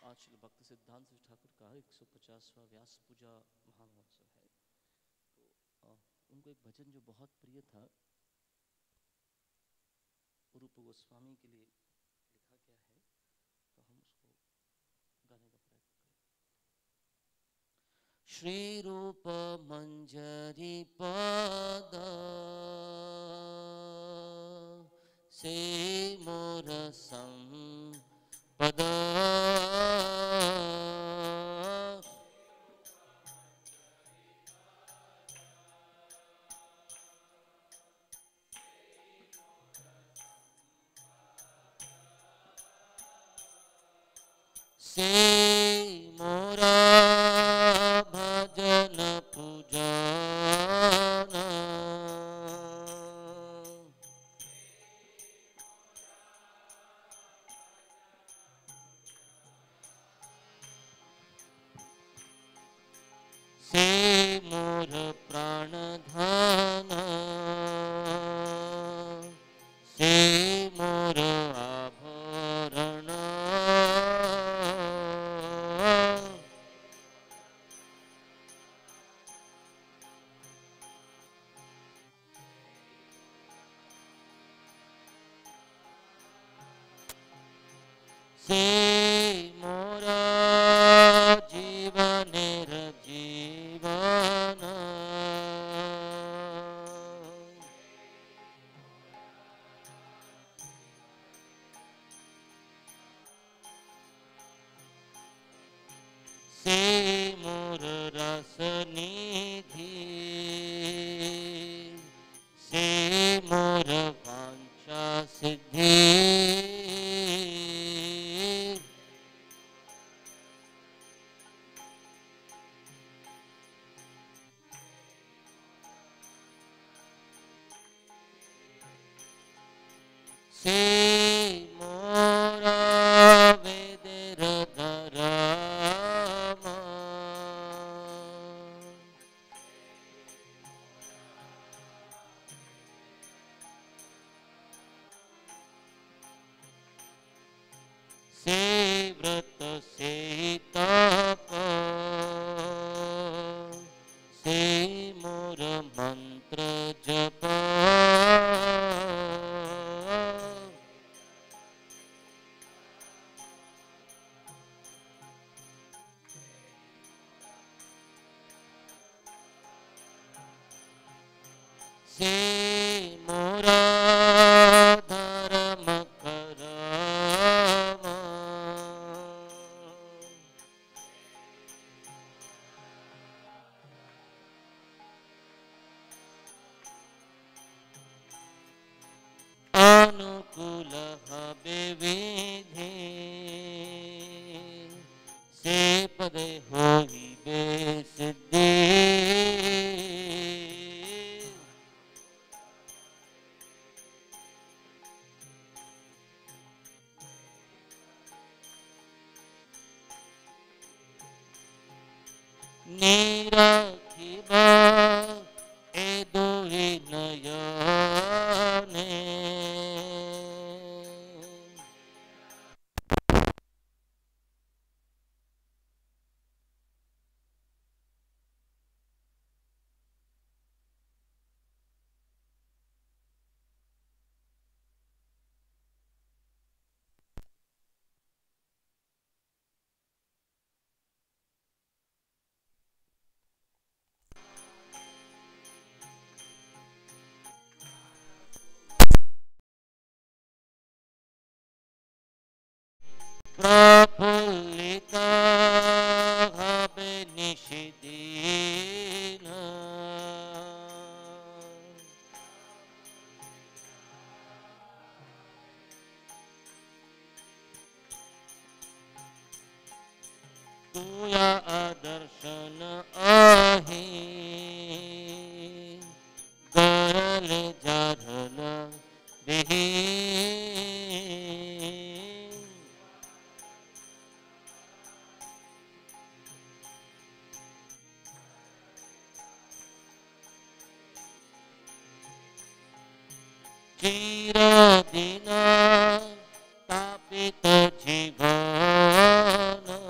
आज श्री भक्ति सिद्धांत ठाकुर का 150वां व्यास पूजा महामहोत्सव है। तो उनको एक भजन जो बहुत प्रिय था, रूप गोस्वामी के लिए लिखा गया है, तो हम उसको गाने का प्रयत्न करें। श्री रूप मंजरी पद से मोर संपद से मोरा भजन पूजन से मोर प्राण धन से मोर आभरण से मोरा जीवनेर जीवन से मोर रस निधि से मोर वांछा सिद्धि से मोरा वेदेर धर्म से व्रत से तप से मोर मंत्र जप से मोरा धर्म करम अनुकूल हबे विधि से पदे होइबे सिद्धि निरखिबा ए दुहि नयने प्रफुल्लित हबे निशिदिन तुया दर्शन आहि गरल जरल बिहि चिरदिन तापित जीवन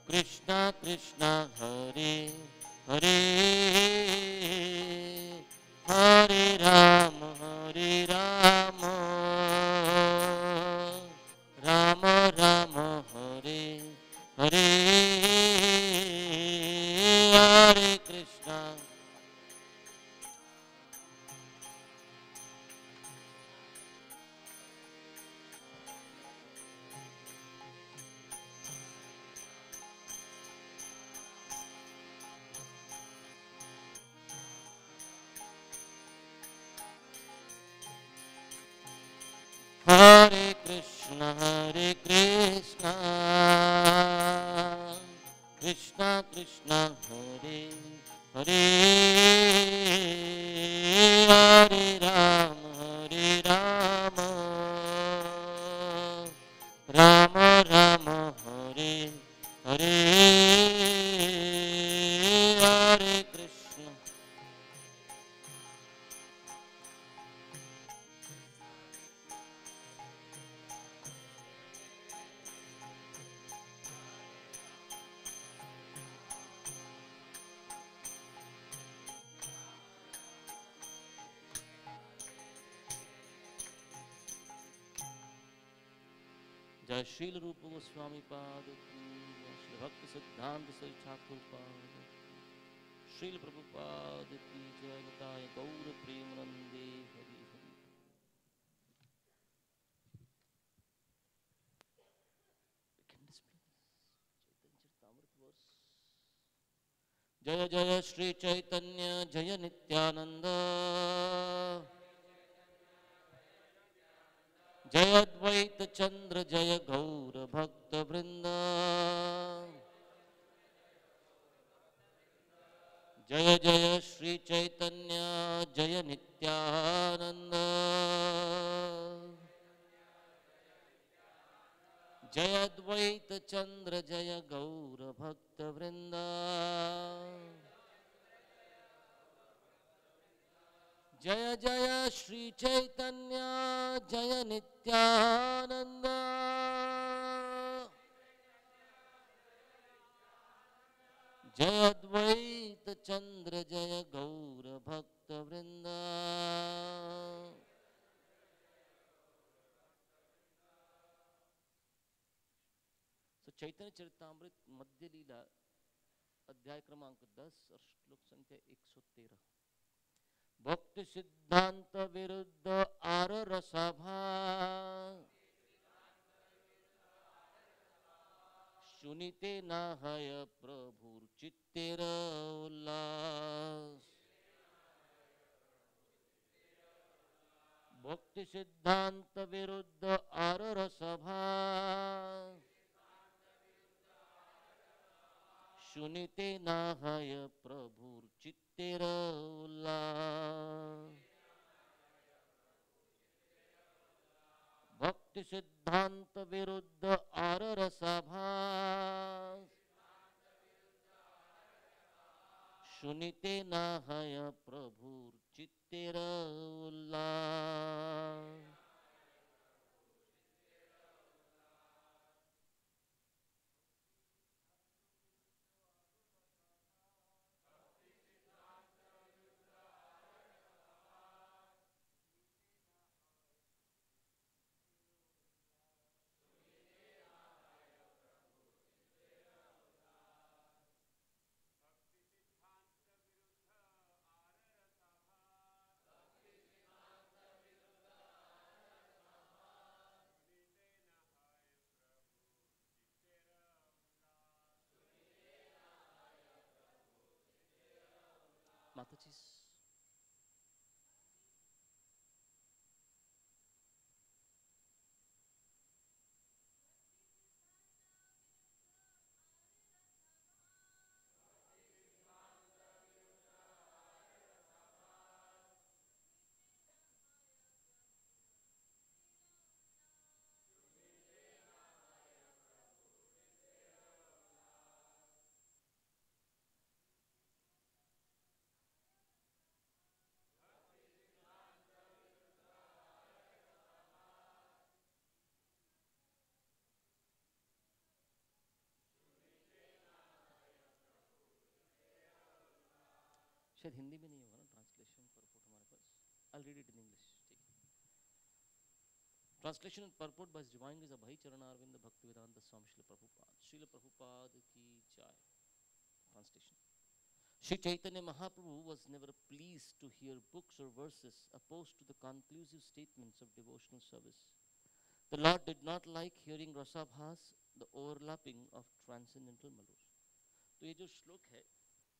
Krishna Krishna Hare Hare Hare Ram Ram Ram Hare Hare Hare Krishna Hare Krishna, Krishna Krishna, Hare Hare, Hare Rama, Rama Rama, Hare Hare, Hare Krishna. जय श्रील रूप गोस्वामी पाद की, श्री भक्त सिद्धांत श्री ठाकुर पाद, श्रील प्रभुपाद की जय, बताए गौर प्रेमानंदे हरि हरि। जय जय श्री चैतन्य जय नित्यानंद, जय अद्वैत चंद्र जय गौर भक्त वृंद, जय जय श्री चैतन्य जय नित्यानंद, जय अद्वैत चंद्र जय गौर भक्त वृंद, जय जय श्री चैतन्य जय नित्यानंद, जय अद्वैत चंद्र जय गौर भक्त वृंद। चैतन्य चरितामृत मध्य लीला अध्याय क्रमांक 10 और श्लोक संख्या 113। भक्ति सिद्धांत विरुद्ध आर रसभा, सुनिते न हय प्रभुर चित्तेर उल्लास। भक्ति सिद्धांत विरुद्ध आर रसभा, सुनिते न हय प्रभुर चित्तेर उल्लास। भक्ति सिद्धांत विरुद्ध आर रसभा, सुनिते न हय प्रभुर चित्तेर उल्लास। माता जी शायद हिंदी में नहीं होगा ना ट्रांसलेशन परपोर्ट हमारे पास. I'll read it in English. Translation and purport by His Divine Grace Abhay Charanarvind Bhaktivedanta Swami Srila Prabhupada. Srila Prabhupada ki jai. Translation. Sri Chaitanya Mahaprabhu was never pleased to hear books or verses opposed to the conclusive statements of devotional service. The Lord did not like hearing rasabhas, the overlapping of transcendental malus. तो ये जो श्लोक है,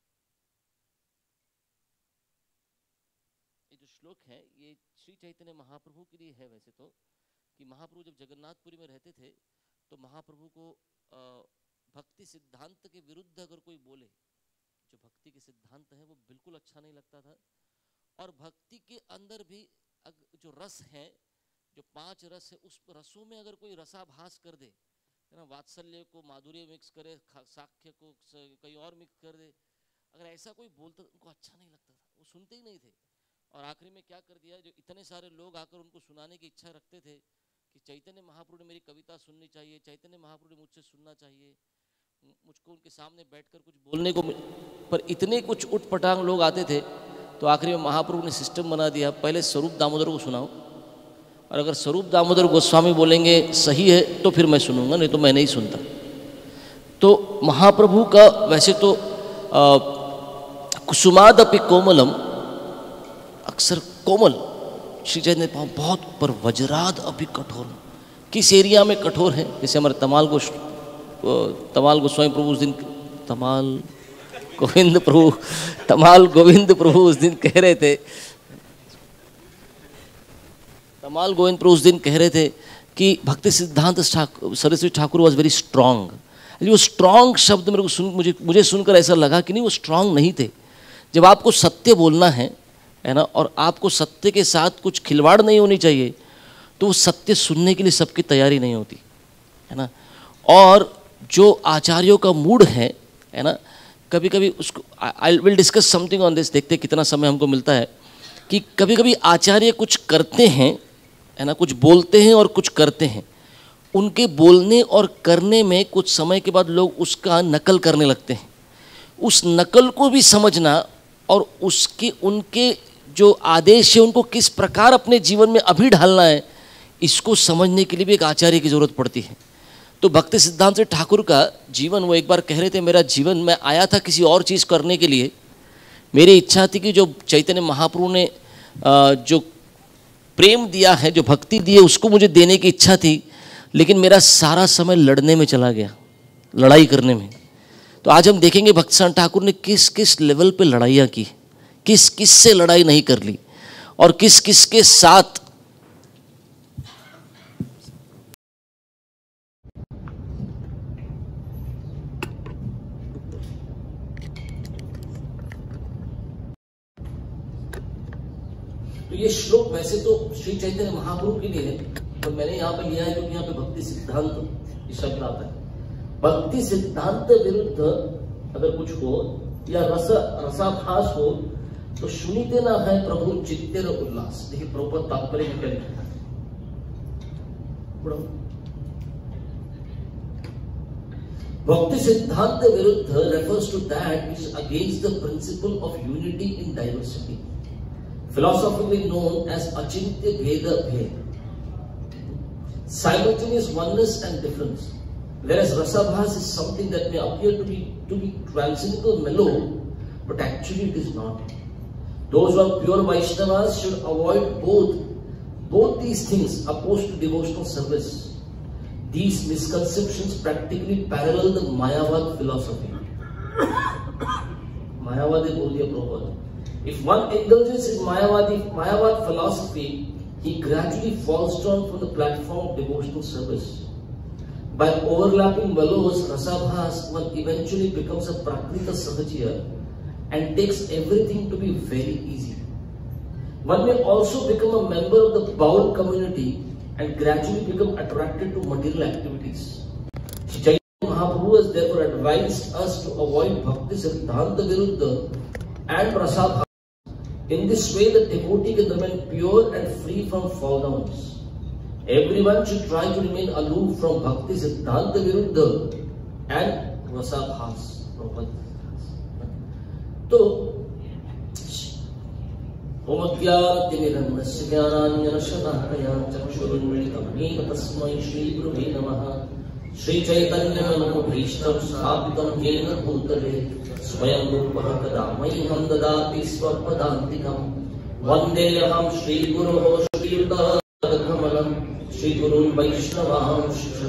ये श्री चैतन्य महाप्रभु के लिए है. वैसे तो कि महाप्रभु जब जगन्नाथपुरी में रहते थे तो महाप्रभु को भक्ति सिद्धांत के विरुद्ध अगर कोई बोले, जो भक्ति के सिद्धांत है वो बिल्कुल अच्छा नहीं लगता था. और भक्ति के अंदर भी जो रस है, जो 5 रस है, उस रसों में अगर कोई रसाभास कर दे, है ना, वात्सल्य को माधुर्य मिक्स करे, साख्य को कहीं और मिक्स कर दे, अगर ऐसा कोई बोलता उनको अच्छा नहीं लगता था, वो सुनते ही नहीं थे. और आखिरी में क्या कर दिया, जो इतने सारे लोग आकर उनको सुनाने की इच्छा रखते थे कि चैतन्य महाप्रभु ने मेरी कविता सुननी चाहिए, चैतन्य महाप्रभु ने मुझसे सुनना चाहिए, मुझको उनके सामने बैठकर कुछ बोलने को, पर इतने कुछ उटपटांग लोग आते थे. तो आखिरी में महाप्रभु ने सिस्टम बना दिया, पहले स्वरूप दामोदर को सुनाओ, और अगर स्वरूप दामोदर गोस्वामी बोलेंगे सही है तो फिर मैं सुनूंगा, नहीं तो मैं नहीं सुनता. तो महाप्रभु का वैसे तो कुसुमादपि कोमलम, अक्सर कोमल श्री चैतन्य बहुत, पर वज्राद अभी कठोर. किस एरिया में कठोर है? जैसे हमारे तमाल गोस्वामी प्रभु उस दिन, तमाल गोविंद प्रभु उस दिन कह रहे थे, तमाल गोविंद प्रभु उस दिन कह रहे थे कि Bhakti Siddhanta Saraswati Thakur was very strong. वो स्ट्रांग शब्द मेरे को मुझे सुनकर ऐसा लगा कि नहीं, वो स्ट्रांग नहीं थे. जब आपको सत्य बोलना है ना, और आपको सत्य के साथ कुछ खिलवाड़ नहीं होनी चाहिए, तो वो सत्य सुनने के लिए सबकी तैयारी नहीं होती है ना. और जो आचार्यों का मूड है ना, कभी कभी उसको I will discuss something on this, देखते कितना समय हमको मिलता है, कि कभी कभी आचार्य कुछ करते हैं है ना, कुछ बोलते हैं और कुछ करते हैं. उनके बोलने और करने में कुछ समय के बाद लोग उसका नकल करने लगते हैं. उस नकल को भी समझना और उनके जो आदेश है उनको किस प्रकार अपने जीवन में अभी ढालना है, इसको समझने के लिए भी एक आचार्य की ज़रूरत पड़ती है. तो भक्ति सिद्धांत ठाकुर का जीवन, वो एक बार कह रहे थे, मेरा जीवन, मैं आया था किसी और चीज़ करने के लिए, मेरी इच्छा थी कि जो चैतन्य महाप्रभु ने जो प्रेम दिया है, जो भक्ति दी है, उसको मुझे देने की इच्छा थी, लेकिन मेरा सारा समय लड़ने में चला गया, लड़ाई करने में. तो आज हम देखेंगे भक्ति सिद्धांत ठाकुर ने किस किस लेवल पे लड़ाइयाँ की, किस किस से लड़ाई नहीं कर ली, और किस किस के साथ तो ये श्लोक वैसे तो श्री चैतन्य महाप्रभु के लिए है, पर मैंने यहाँ पे लिया है क्योंकि यहाँ पे भक्ति सिद्धांत शब्द आता है. भक्ति सिद्धांत विरुद्ध अगर कुछ हो या रसाभास हो तो सुनीते ना है प्रभु चित्तेर उल्लास. देखिए प्रभुपद तात्पर्य में क्या लिखा है. भक्ति सिद्धांत विरुद्ध refers to that which is against the principle of unity in diversity, philosophically known as achintya bheda bhed, simultaneous oneness and difference. Whereas rasabhas is something that may appear to be transcendental mellow, but actually it is not. Those who are pure Vaishnavas should avoid both these things opposed to devotional service. These misconceptions practically parallel the Mayavad philosophy. Mayavad बोल दिया Prabhupada. If one indulges in Mayavad philosophy, he gradually falls down from the platform of devotional service. By overlapping velos, rasabhas, one eventually becomes a prakrita sahajiya and takes everything to be very easy. One may also become a member of the bound community and gradually become attracted to material activities. Shri Chaitanya Mahaprabhu has therefore advised us to avoid Bhakti Siddhanta Viruddha and Rasabha. In this way, the devotee can remain pure and free from fall downs. Everyone should try to remain aloof from Bhakti Siddhanta Viruddha and Rasabhas. तो ओमज्ञातिमिदन्नस्य ज्ञानाञ्जनशलाकया चक्षुरुन्मिलितं येन तस्मै श्रीगुरुवे नमः। श्रीचैतन्यमनोभीष्टं स्थापितं येन भूतले स्वयं रूपः कदा मह्यं ददाति स्वपदान्तिकम्। वन्देऽहं श्रीगुरोः श्रीयुतकमलं श्रीगुरुन् वैष्णवांश्च।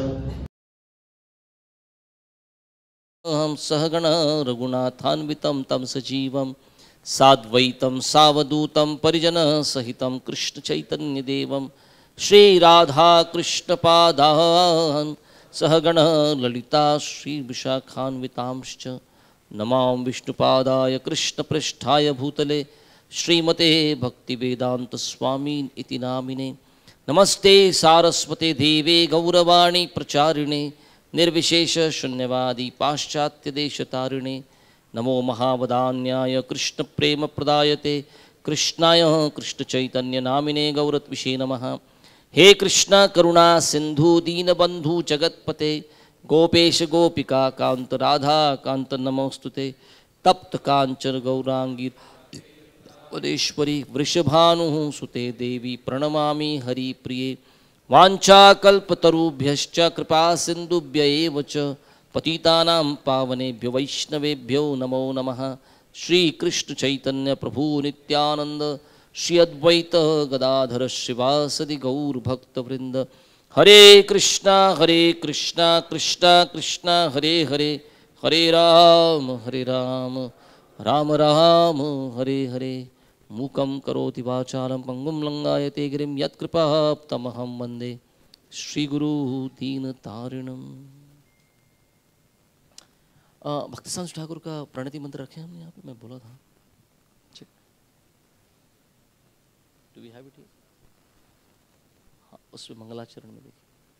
हम सहगण रघुनाथान्वितं तं सजीवं साद्वैतं सावधूतं परिजन सहितं कृष्ण चैतन्य देवं श्री राधा कृष्ण पादान् सहगण ललिता श्री विशाखान्वितांश्च। नमां विष्णुपादाय कृष्ण पृष्ठाय भूतले श्रीमते भक्तिवेदांत स्वामीन इति नामिने। नमस्ते सारस्वते देवे गौरवाणी प्रचारिणे निर्विशेष शून्यवादी पाश्चात्य देशतारिणे। नमो महावदान्याय कृष्ण प्रेम प्रदायते कृष्णाय कृष्ण चैतन्य नामिने गौरत्विषे नमः। हे कृष्ण करुणा सिंधु दीनबंधु जगत्पते गोपेश गोपिका कांत राधा कांत नमोस्तुते। तप्त कांचन गौरांगी पदेश्वरी वृषभानु सुते देवी प्रणमामि हरिप्रिये। वाञ्छाकल्पतरुभ्यश्च कृपा सिन्धुभ्य एव च पतितानां पावनेभ्यो वैष्णवेभ्यो नमो नमः। श्री कृष्ण चैतन्य प्रभु नित्यानंद श्री अद्वैत गदाधर शिवासदि गौर भक्तवृंद। हरे कृष्णा कृष्णा कृष्णा हरे हरे हरे राम राम राम हरे हरे। मूकं करोति वाचालं पंगुं लंगायते गिरिं यत्कृपाप्तमहं वन्दे श्रीगुरु दीनतारिणम्। भक्ति सांस ठाकुर का प्रणति मंत्र रखे हमने यहाँ पे, मैं बोला था। ठीक, डू वी हैव इट? हाँ, उसमें मंगलाचरण में देखिए।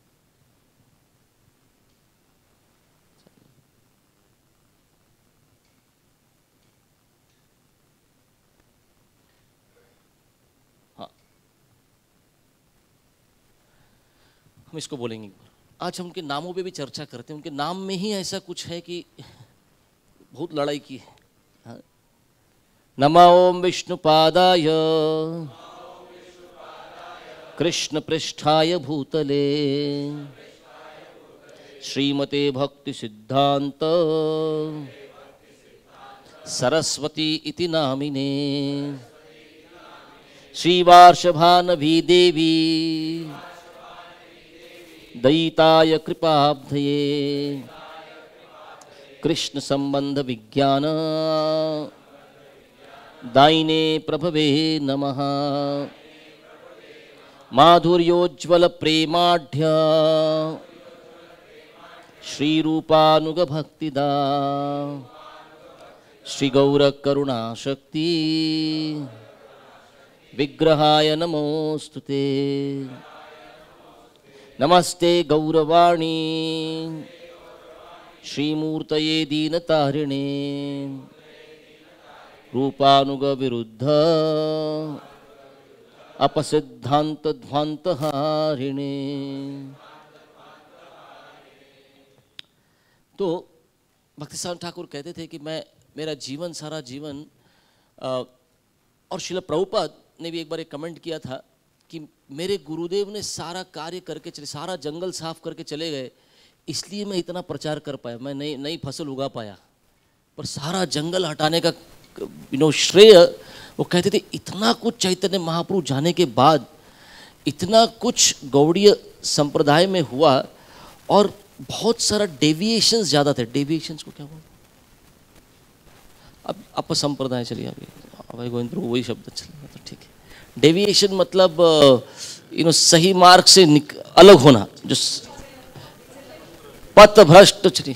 हम इसको बोलेंगे एक बार। आज हम उनके नामों पे भी चर्चा करते हैं। उनके नाम में ही ऐसा कुछ है कि बहुत लड़ाई की है। हाँ। नमो ओम विष्णुपादाय कृष्ण पृष्ठाय भूतले श्रीमते भक्ति सिद्धांत सरस्वती इति नामिने। श्रीवार्षभानवी देवी दयिताय कृपाब्धये कृष्ण संबंध विज्ञान दायिने प्रभवे नमः। माधुर्योज्वल प्रेमाढ्य श्रीरूपानुग भक्तिदा श्री गौर करुणा शक्ति विग्रहाय नमोस्तुते। नमस्ते गौरवाणी श्रीमूर्तये दीनतारिणे रूपानुग विरुद्ध अपसिद्धांत ध्वांतहारिणे। तो भक्तिसार ठाकुर कहते थे कि मेरा जीवन सारा जीवन और श्रील प्रभुपाद ने भी एक बार एक कमेंट किया था कि मेरे गुरुदेव ने सारा कार्य करके चले, सारा जंगल साफ करके चले गए, इसलिए मैं इतना प्रचार कर पाया, मैं नई फसल उगा पाया। पर सारा जंगल हटाने का श्रेय वो कहते थे इतना कुछ चैतन्य महाप्रभु जाने के बाद इतना कुछ गौड़ीय संप्रदाय में हुआ और बहुत सारा डेविएशंस ज़्यादा थे। डेविएशंस को क्या बोलते? अब अपसंप्रदाय, चलिए अभी गोविंद प्रभु वही शब्द चलेगा तो ठीक है। डेविएशन मतलब सही मार्ग से अलग होना, जो पथ भ्रष्ट, चलिए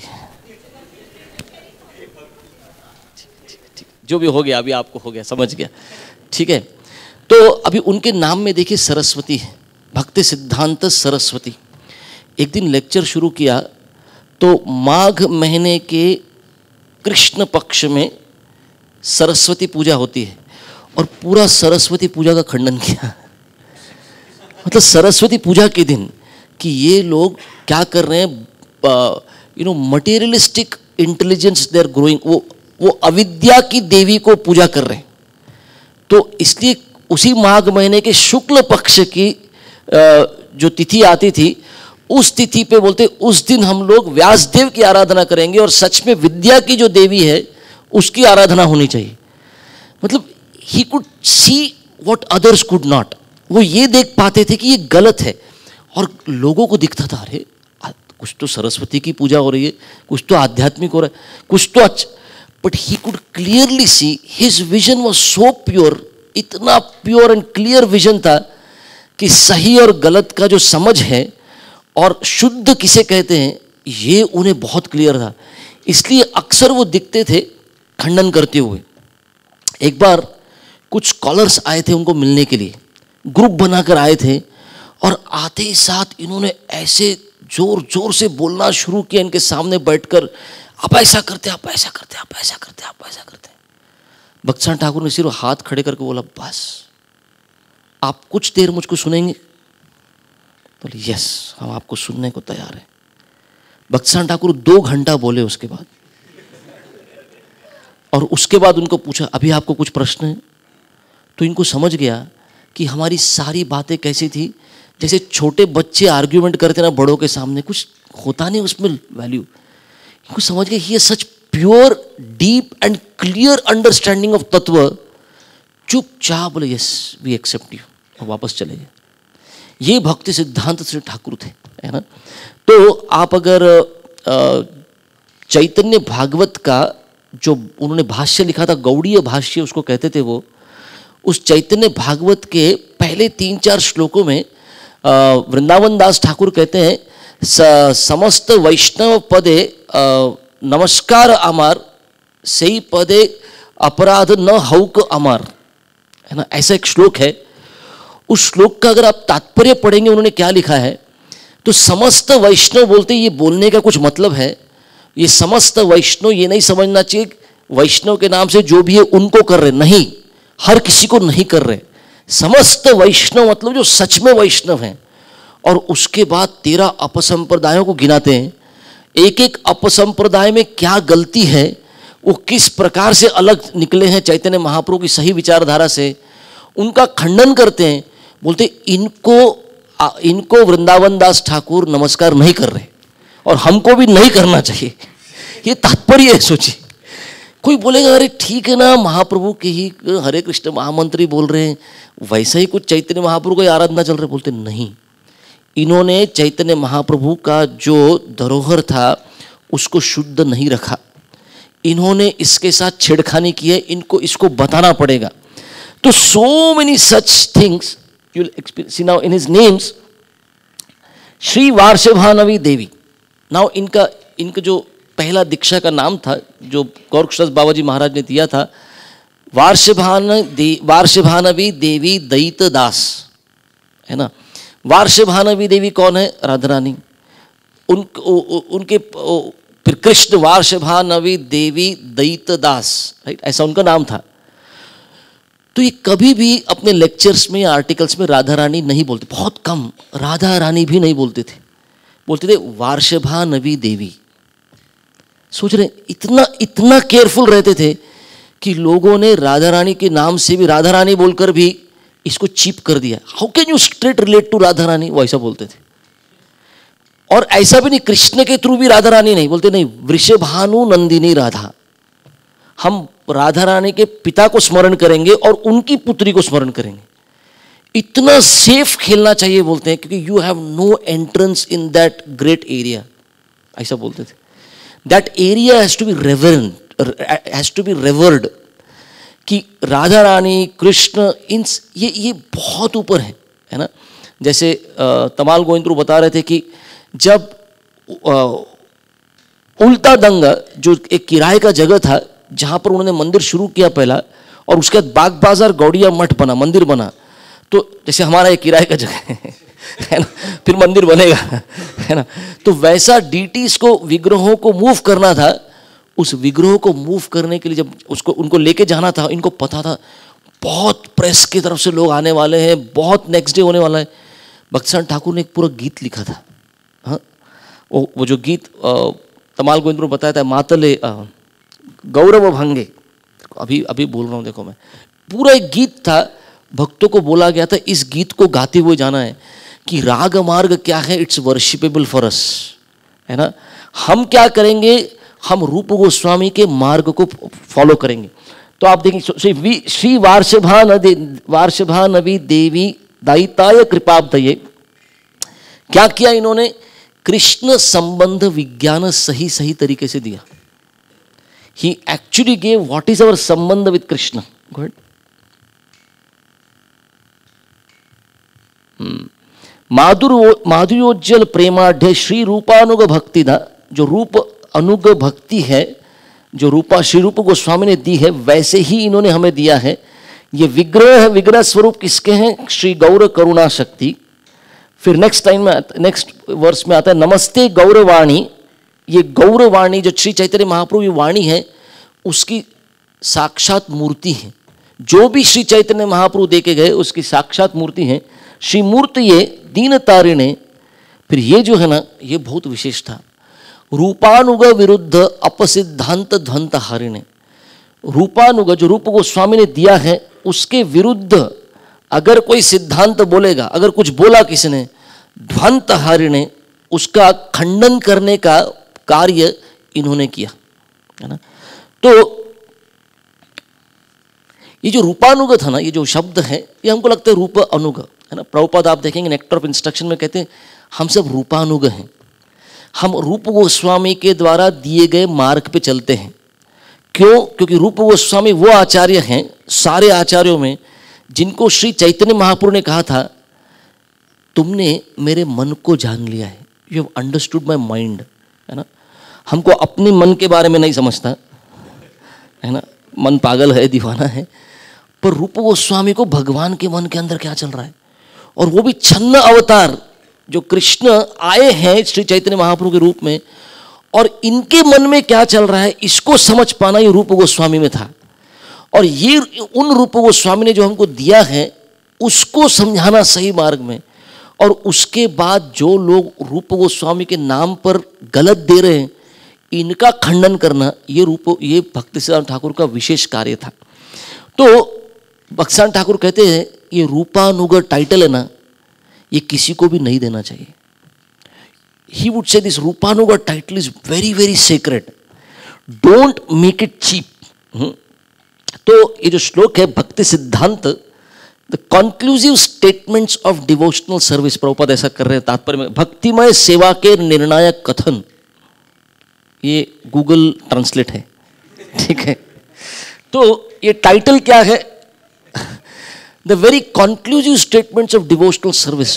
जो भी हो गया अभी आपको हो गया, समझ गया, ठीक है। तो अभी उनके नाम में देखिए सरस्वती है, भक्ति सिद्धांत सरस्वती। एक दिन लेक्चर शुरू किया तो माघ महीने के कृष्ण पक्ष में सरस्वती पूजा होती है और पूरा सरस्वती पूजा का खंडन किया। मतलब सरस्वती पूजा के दिन कि ये लोग क्या कर रहे हैं, materialistic intelligence they are growing, वो अविद्या की देवी को पूजा कर रहे हैं। तो इसलिए उसी माघ महीने के शुक्ल पक्ष की जो तिथि आती थी, उस तिथि पे बोलते उस दिन हम लोग व्यासदेव की आराधना करेंगे और सच में विद्या की जो देवी है उसकी आराधना होनी चाहिए। मतलब he could see what others could not, वो ये देख पाते थे कि ये गलत है और लोगों को दिखता था अरे कुछ तो सरस्वती की पूजा हो रही है, कुछ तो आध्यात्मिक हो रहा है, कुछ तो अच्छा, but he could clearly see, his vision was so pure, इतना प्योर एंड क्लियर विजन था कि सही और गलत का जो समझ है और शुद्ध किसे कहते हैं ये उन्हें बहुत क्लियर था। इसलिए अक्सर वो दिखते थे खंडन करते हुए। एक बार कुछ स्कॉलर्स आए थे उनको मिलने के लिए, ग्रुप बनाकर आए थे और आते ही साथ इन्होंने ऐसे जोर जोर से बोलना शुरू किया इनके सामने बैठकर, आप ऐसा करते, आप ऐसा करते, आप ऐसा करते, आप ऐसा करते। भक्तसान ठाकुर ने सिर्फ हाथ खड़े करके बोला बस आप कुछ देर मुझको सुनेंगे? बोले यस, हम आपको सुनने को तैयार हैं। भक्तसान ठाकुर 2 घंटा बोले उसके बाद, और उसके बाद उनको पूछा अभी आपको कुछ प्रश्न है? तो इनको समझ गया कि हमारी सारी बातें कैसी थी, जैसे छोटे बच्चे आर्ग्यूमेंट करते ना बड़ों के सामने, कुछ होता नहीं उसमें वैल्यू। इनको समझ गया ये such pure deep and clear understanding of तत्व। चुपचाप बोले यस वी एक्सेप्ट यू और वापस चले गए। ये भक्ति सिद्धांत श्री ठाकुर थे, है ना। तो आप अगर चैतन्य भागवत का जो उन्होंने भाष्य लिखा था, गौड़ीय भाष्य उसको कहते थे, वो उस चैतन्य भागवत के पहले 3-4 श्लोकों में वृंदावन दास ठाकुर कहते हैं समस्त वैष्णव पदे नमस्कार अमार सही पदे अपराध न हौक अमार, है ना, ऐसा एक श्लोक है। उस श्लोक का अगर आप तात्पर्य पढ़ेंगे उन्होंने क्या लिखा है, तो समस्त वैष्णव बोलते ये बोलने का कुछ मतलब है, ये समस्त वैष्णव ये नहीं समझना चाहिए वैष्णव के नाम से जो भी है उनको कर रहे, नहीं, हर किसी को नहीं कर रहे। समस्त वैष्णव मतलब जो सच में वैष्णव हैं। और उसके बाद 13 अपसंप्रदायों को गिनाते हैं, एक एक अपसंप्रदाय में क्या गलती है, वो किस प्रकार से अलग निकले हैं चैतन्य महाप्रभु की सही विचारधारा से, उनका खंडन करते हैं। बोलते इनको वृंदावन दास ठाकुर नमस्कार नहीं कर रहे और हमको भी नहीं करना चाहिए। ये तात्पर्य है, सोचिए। कोई बोलेगा अरे ठीक है ना, महाप्रभु के ही हरे कृष्ण महामंत्री बोल रहे हैं, वैसा ही कुछ चैतन्य महाप्रभु की आराधना चल रही। बोलते नहीं, इन्होंने चैतन्य महाप्रभु का जो धरोहर था उसको शुद्ध नहीं रखा, इन्होंने इसके साथ छेड़खानी की है, इनको इसको बताना पड़ेगा। तो so many such things you'll experience. See now in his names, Shri Varshabhanavi Devi. Now इनका जो पहला दीक्षा का नाम था जो गौरक्षदास बाबा जी महाराज ने दिया था, वार्षभानवी देवी दैत दास, है ना। वार्षभानवी देवी कौन है? राधा रानी। उनके फिर कृष्ण वार्षभानवी देवी दैत दास, राइट, ऐसा उनका नाम था। तो ये कभी भी अपने लेक्चर्स में या आर्टिकल्स में राधा रानी नहीं बोलते, बहुत कम राधा रानी भी नहीं बोलते थे, बोलते थे वार्षभानवी देवी। सोच रहे इतना केयरफुल रहते थे कि लोगों ने राधा रानी के नाम से भी राधा रानी बोलकर भी इसको चीप कर दिया। How can you straight relate to Radha Rani, वो ऐसा बोलते थे। और ऐसा भी नहीं कृष्ण के थ्रू भी राधा रानी नहीं बोलते, नहीं, वृषभानु नंदिनी राधा। हम राधा रानी के पिता को स्मरण करेंगे और उनकी पुत्री को स्मरण करेंगे। इतना सेफ खेलना चाहिए बोलते हैं, क्योंकि you have no entrance in that great area, ऐसा बोलते थे। That area has to be revered, कि राधा रानी कृष्ण इन ये बहुत ऊपर है ना। जैसे तमाल गोविंदपुर बता रहे थे कि जब उल्टा दंगा जो एक किराए का जगह था जहाँ पर उन्होंने मंदिर शुरू किया पहला, और उसके बाद बाग बाजार गौड़िया मठ बना, मंदिर बना। तो जैसे हमारा एक किराए का जगह है ना, फिर मंदिर बनेगा, है ना। तो वैसा डीटीज को, विग्रहों को मूव करना था। उस विग्रह को मूव करने के लिए जब उनको लेके जाना था, इनको पता था बहुत प्रेस की तरफ से लोग आने वाले हैं, बहुत नेक्स्ट डे होने वाला है। भक्तसान ठाकुर ने एक पूरा गीत लिखा था। हाँ, वो जो गीत तमाल गोविंदपुर बताया था, मातले गौरव भंगे, अभी बोल रहा हूँ, देखो मैं, पूरा एक गीत था। भक्तों को बोला गया था इस गीत को गाते हुए जाना है कि राग मार्ग क्या है, इट्स वर्शिपेबल फॉर अस, है ना। हम क्या करेंगे, हम रूप गोस्वामी के मार्ग को फॉलो करेंगे। तो आप देखेंगे श्री वार्षभा नवी देवी दायिताय कृपाब्दये, क्या किया इन्होंने, कृष्ण संबंध विज्ञान सही सही तरीके से दिया। He actually gave what is our संबंध विद कृष्ण। गुड। माधुर्योज्जल प्रेमाढ़ श्री रूपानुग भक्तिदा, जो रूप अनुग भक्ति है जो रूपा श्री रूप गोस्वामी ने दी है वैसे ही इन्होंने हमें दिया है। ये विग्रह है, विग्रह स्वरूप किसके हैं, श्री गौर करुणा शक्ति। फिर नेक्स्ट वर्ष में आता है नमस्ते गौरवाणी। ये गौरवाणी जो श्री चैतन्य महाप्रभु की वाणी है उसकी साक्षात मूर्ति है, जो भी श्री चैतन्य महाप्रभु दे के गए उसकी साक्षात मूर्ति है। श्री मूर्ति ये दीन तारिणे। फिर ये जो है ना ये बहुत विशेष था, रूपानुग विरुद्ध अपसिद्धांत ध्वंत हारिणे। रूपानुग जो रूप गोस्वामी ने दिया है उसके विरुद्ध अगर कोई सिद्धांत बोलेगा, अगर कुछ बोला किसी ने, ध्वंत हारिणे, उसका खंडन करने का कार्य इन्होंने किया, है ना। तो ये जो रूपानुग था ना, ये जो शब्द है ये हमको लगता है रूप अनुग, है ना। प्रभुपाद आप देखेंगे नेक्टर ऑफ इंस्ट्रक्शन में कहते हैं हम सब रूपानुग हैं, हम रूप गोस्वामी के द्वारा दिए गए मार्ग पे चलते हैं। क्यों? क्योंकि रूप गोस्वामी वो आचार्य हैं सारे आचार्यों में जिनको श्री चैतन्य महाप्रभु ने कहा था तुमने मेरे मन को जान लिया है, you have understood my mind, है ना। हमको अपने मन के बारे में नहीं समझता, है ना, मन पागल है, दीवाना है, पर रूप गोस्वामी को भगवान के मन के अंदर क्या चल रहा है, और वो भी छन्न अवतार जो कृष्ण आए हैं श्री चैतन्य महाप्रभु के रूप में, और इनके मन में क्या चल रहा है इसको समझ पाना ये रूप गोस्वामी में था। और ये उन रूप गोस्वामी ने जो हमको दिया है उसको समझाना सही मार्ग में, और उसके बाद जो लोग रूप गोस्वामी के नाम पर गलत दे रहे हैं इनका खंडन करना ये भक्तिसिद्धांत ठाकुर का विशेष कार्य था। तो भक्तिसिद्धांत ठाकुर कहते हैं ये रूपानुग टाइटल है ना, ये किसी को भी नहीं देना चाहिए। He would say this Rupanuga title is very very sacred. Don't make it cheap. तो ये जो श्लोक है Bhakti Siddhanta, the conclusive statements of devotional service, Prabhupada ऐसा कर रहे हैं तात्पर्य में, भक्तिमय सेवा के निर्णायक कथन, ये गूगल ट्रांसलेट है, ठीक है। तो ये टाइटल क्या है, the very conclusive statements of devotional service.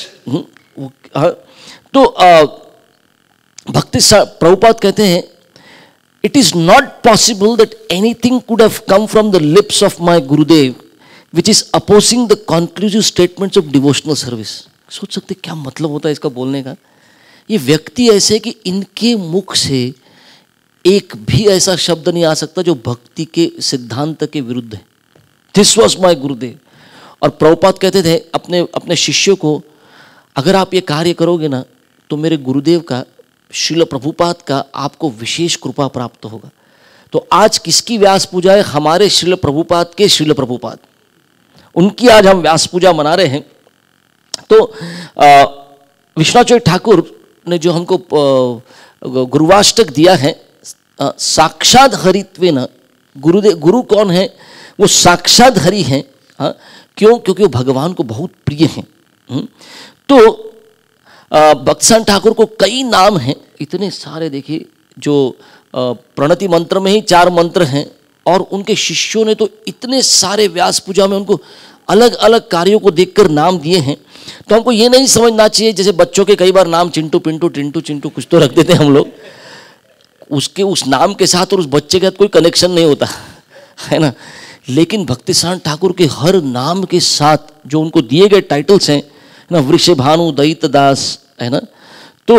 तो भक्ति प्रभुपाद कहते हैं it is not possible that anything could have come from the lips of my Gurudeva which is opposing the conclusive statements of devotional service. सोच सकते क्या मतलब होता है इसका बोलने का। ये व्यक्ति ऐसे कि इनके मुख से एक भी ऐसा शब्द नहीं आ सकता जो भक्ति के सिद्धांत के विरुद्ध है। दिस वॉज माय गुरुदेव। और प्रभुपाद कहते थे अपने शिष्यों को, अगर आप ये कार्य करोगे ना तो मेरे गुरुदेव का, श्रील प्रभुपाद का आपको विशेष कृपा प्राप्त होगा। तो आज किसकी व्यास पूजा है? हमारे श्रील प्रभुपाद के श्रील प्रभुपाद, उनकी आज हम व्यास पूजा मना रहे हैं। तो विश्वनाथ ठाकुर ने जो हमको गुरुवाष्टक दिया है, साक्षात हरित्वेन, गुरु कौन है? वो साक्षात हरि हैं। क्यों? क्योंकि वो भगवान को बहुत प्रिय हैं। तो भक्तिसिद्धांत ठाकुर को कई नाम हैं, इतने सारे, देखिए जो प्रणति मंत्र में ही 4 मंत्र हैं, और उनके शिष्यों ने तो इतने सारे व्यास पूजा में उनको अलग अलग कार्यों को देखकर नाम दिए हैं। तो हमको ये नहीं समझना चाहिए जैसे बच्चों के कई बार नाम चिंटू पिंटू टिंटू चिंटू कुछ तो रख देते हैं हम लोग, उसके उस नाम के साथ और उस बच्चे के साथ कोई कनेक्शन नहीं होता है ना। लेकिन भक्तिसिद्धांत ठाकुर के हर नाम के साथ जो उनको दिए गए टाइटल्स हैं ना, वृषभानु दयित दास, है ना। तो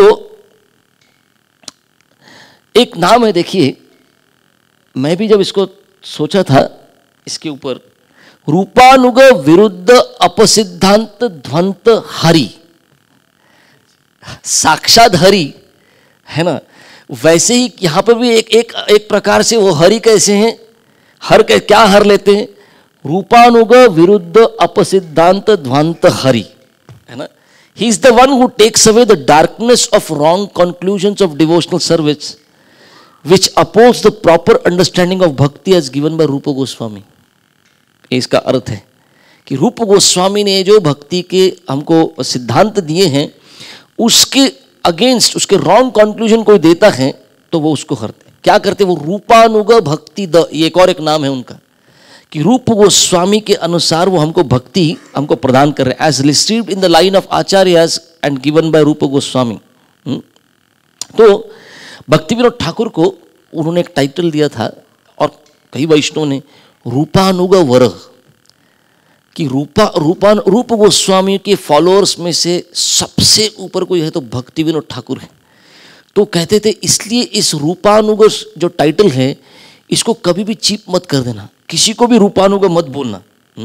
एक नाम है, देखिए मैं भी जब इसको सोचा था इसके ऊपर, रूपानुग विरुद्ध अपसिद्धांत ध्वंत हरि, साक्षात हरि, है ना। वैसे ही यहाँ पर भी एक प्रकार से वो हरि कैसे हैं, क्या हर लेते हैं, रूपानुग विरुद्ध अपसिद्धांत ध्वांत हरि, है ना. He is the one who takes away the darkness of wrong conclusions of devotional service, which oppose the proper understanding of bhakti as given by Rupa Goswami. इसका अर्थ है कि रूप गोस्वामी ने जो भक्ति के हमको सिद्धांत दिए हैं, उसके अगेंस्ट, उसके रॉन्ग कंक्लूजन कोई देता है तो वो उसको हरते. क्या करते? वो रूपानुग भक्ति द, ये एक और एक नाम है उनका, कि रूप गोस्वामी के अनुसार वो हमको भक्ति हमको प्रदान कर रहे हैं, as received in the line of acharyas and given by Rupa Goswami. तो भक्ति विनोद ठाकुर को उन्होंने एक टाइटल दिया था, और कई वैष्णव ने रूपानुग वर, कि रूप गोस्वामी के फॉलोअर्स में से सबसे ऊपर कोई है तो भक्ति विनोद ठाकुर है. तो कहते थे इसलिए इस रूपानुग जो टाइटल है इसको कभी भी चीप मत कर देना, किसी को भी रूपानुग मत बोलना.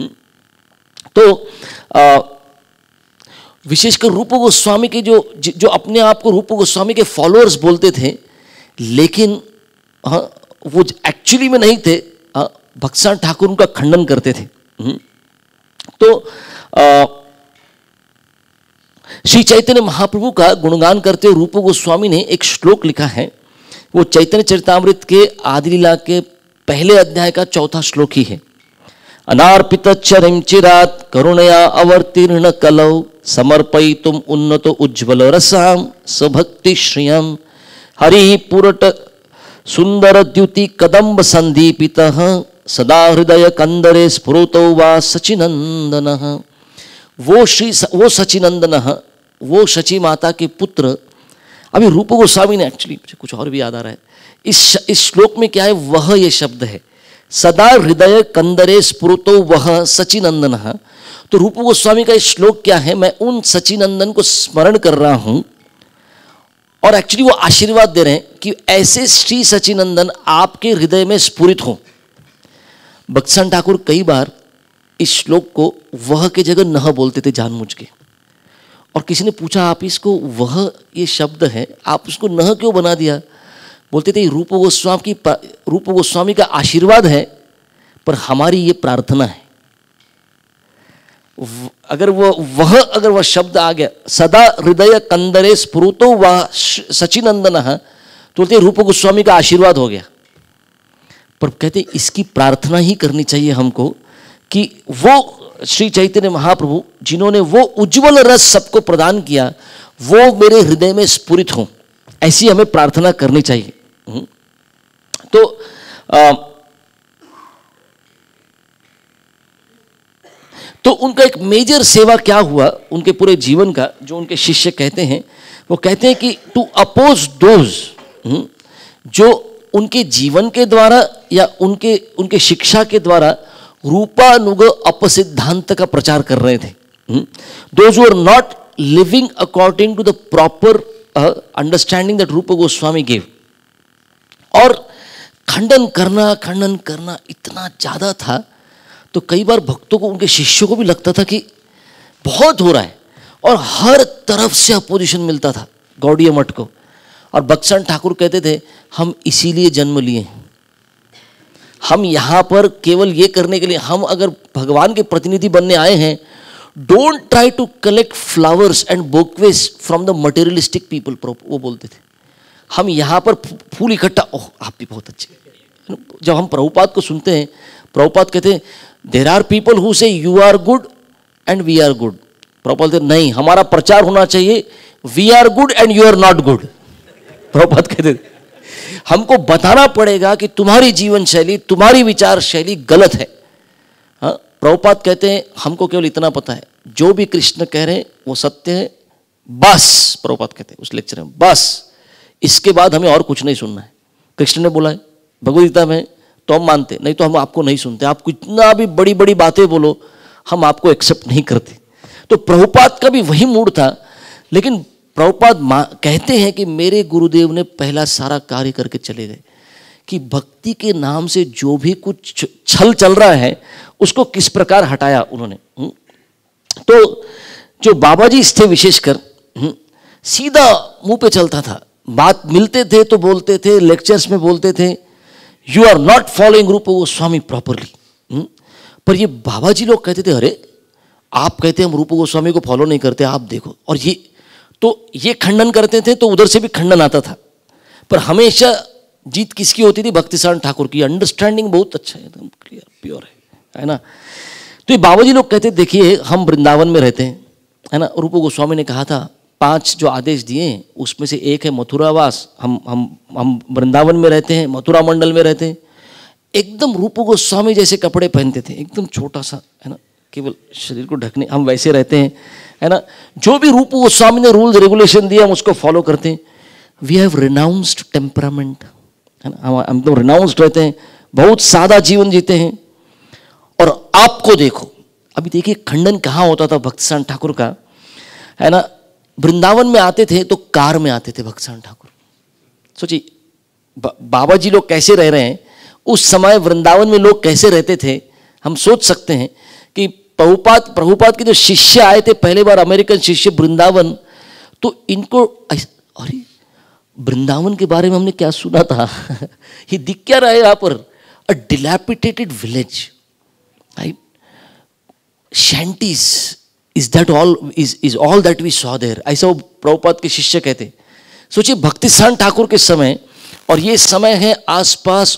तो विशेषकर रूप गोस्वामी के जो अपने आप को रूप गोस्वामी के फॉलोअर्स बोलते थे, लेकिन वो एक्चुअली में नहीं थे, भक्तसार ठाकुर उनका खंडन करते थे. तो श्री चैतन्य महाप्रभु का गुणगान करते हुए रूप गोस्वामी ने एक श्लोक लिखा है. वो चैतन्य चरितामृत के आदि लीला के पहले अध्याय का 4था श्लोक ही है. अनार्पित चरिम चिरात करुणया अवर्तीर्ण कलौ समर्पयितुम उन्नतो उज्ज्वल रसाम सभक्ति श्रियम हरि पुरट सुंदर द्युति कदम्ब संदीपितः सदा हृदय कंदरे स्फुरतो वा सचिनंदन. वो सचिनंदन, वो शची माता के पुत्र. अभी रूप गोस्वामी ने, एक्चुअली कुछ और भी याद आ रहा है, इस श्लोक में क्या है, वह ये शब्द है, सदा हृदय कंदरे स्फुरतो वह सचिनंदन. तो रूप गोस्वामी का इस श्लोक क्या है, मैं उन सचिनंदन को स्मरण कर रहा हूं, और एक्चुअली वो आशीर्वाद दे रहे हैं कि ऐसे श्री सचिनंदन आपके हृदय में स्फुरित हो. भक्तसार ठाकुर कई बार इस श्लोक को वह के जगह नह बोलते थे जानबूझ के, और किसी ने पूछा आप इसको वह ये शब्द है आप उसको नह क्यों बना दिया? बोलते थे रूप गोस्वामी का आशीर्वाद है, पर हमारी ये प्रार्थना है. अगर वह शब्द आ गया, सदा हृदय कंदरे स्फुरतो वह सचिनंदन, तो बोलते रूप गोस्वामी का आशीर्वाद हो गया. पर कहते इसकी प्रार्थना ही करनी चाहिए हमको कि वो श्री चैतन्य महाप्रभु जिन्होंने वो उज्जवल रस सबको प्रदान किया, वो मेरे हृदय में स्फुरित हो, ऐसी हमें प्रार्थना करनी चाहिए. तो उनका एक मेजर सेवा क्या हुआ उनके पूरे जीवन का, जो उनके शिष्य कहते हैं, वो कहते हैं कि टू अपोज दोज, जो उनके जीवन के द्वारा या उनके शिक्षा के द्वारा रूपानुग अपसिद्धांत का प्रचार कर रहे थे. Those who are not living according to the proper understanding that Rupa Goswami gave. और खंडन करना इतना ज़्यादा था, तो कई बार भक्तों को, उनके शिष्यों को भी लगता था कि बहुत हो रहा है, और हर तरफ से अपोजिशन मिलता था गौड़ीय मठ को. और भक्तसार ठाकुर कहते थे हम इसीलिए जन्म लिए हैं, हम यहाँ पर केवल ये करने के लिए, हम अगर भगवान के प्रतिनिधि बनने आए हैं, don't try to collect flowers and bouquets from the materialistic people. वो बोलते थे हम यहाँ पर फूल इकट्ठा, ओह आप भी बहुत अच्छे. जब हम प्रभुपाद को सुनते हैं, प्रभुपाद कहते हैं there are people who say you are good and we are good. Prabhupada कहते नहीं, हमारा प्रचार होना चाहिए we are good and you are not good. Prabhupada कहते हमको बताना पड़ेगा कि तुम्हारी जीवन शैली, तुम्हारी विचार शैली गलत है. हाँ, प्रभुपाद कहते हैं हमको केवल इतना पता है, जो भी कृष्ण कह रहे हैं वो सत्य है, बस. प्रभुपाद कहते हैं उस लेक्चर में, बस इसके बाद हमें और कुछ नहीं सुनना है. कृष्ण ने बोला है भगवद गीता में तो हम मानते, नहीं तो हम आपको नहीं सुनते. आप कितना भी बड़ी बड़ी बातें बोलो, हम आपको एक्सेप्ट नहीं करते. तो प्रभुपाद का भी वही मूड था. लेकिन प्रभुपाद कहते हैं कि मेरे गुरुदेव ने पहला सारा कार्य करके चले गए कि भक्ति के नाम से जो भी कुछ छल चल रहा है उसको किस प्रकार हटाया उन्होंने. तो जो बाबा जी थे विशेषकर, सीधा मुंह पे चलता था, बात मिलते थे तो बोलते थे, लेक्चर्स में बोलते थे यू आर नॉट फॉलोइंग रूप गोस्वामी प्रॉपरली. पर ये बाबा जी लोग कहते थे अरे आप कहते हैं हम रूप गोस्वामी को फॉलो नहीं करते, आप देखो। और ये खंडन करते थे तो उधर से भी खंडन आता था, पर हमेशा जीत किसकी होती थी? भक्तिसार ठाकुर की। अंडरस्टैंडिंग बहुत अच्छा है, एकदम क्लियर प्योर है ना। तो ये बाबा जी लोग कहते देखिए हम वृंदावन में रहते हैं, है ना। रूप गोस्वामी ने कहा था 5 जो आदेश दिए उसमें से एक है मथुरावास। हम वृंदावन में रहते हैं, मथुरा मंडल में रहते हैं। एकदम रूप गोस्वामी जैसे कपड़े पहनते थे, एकदम छोटा सा, है ना, केवल शरीर को ढकने, हम वैसे रहते हैं, है ना। जो भी रूप गोस्वामी ने रूल्स रेगुलेशन दिया हम उसको फॉलो करते हैं। वी हैव रिनाउंस्ड टेम्परामेंट, है ना, हम तो रिनाउंस्ड रहते हैं, बहुत सादा जीवन जीते हैं। और आपको देखो, अभी देखिए खंडन कहाँ होता था भक्तिसार ठाकुर का, है ना। वृंदावन में आते थे तो कार में आते थे भक्तिसार ठाकुर। सोचिए बाबा जी लोग कैसे रह रहे हैं, उस समय वृंदावन में लोग कैसे रहते थे। हम सोच सकते हैं कि प्रभुपाद के जो शिष्य आए थे पहले बार, अमेरिकन शिष्य वृंदावन, तो इनको अरे वृंदावन के बारे में हमने क्या सुना था ये दिख क्या रहा है यहाँ पर? A dilapidated village, right, shanties, is all that we saw there। ऐसा वो प्रभुपाद के शिष्य कहते। सोचिए भक्तिसार ठाकुर के समय, और ये समय है आसपास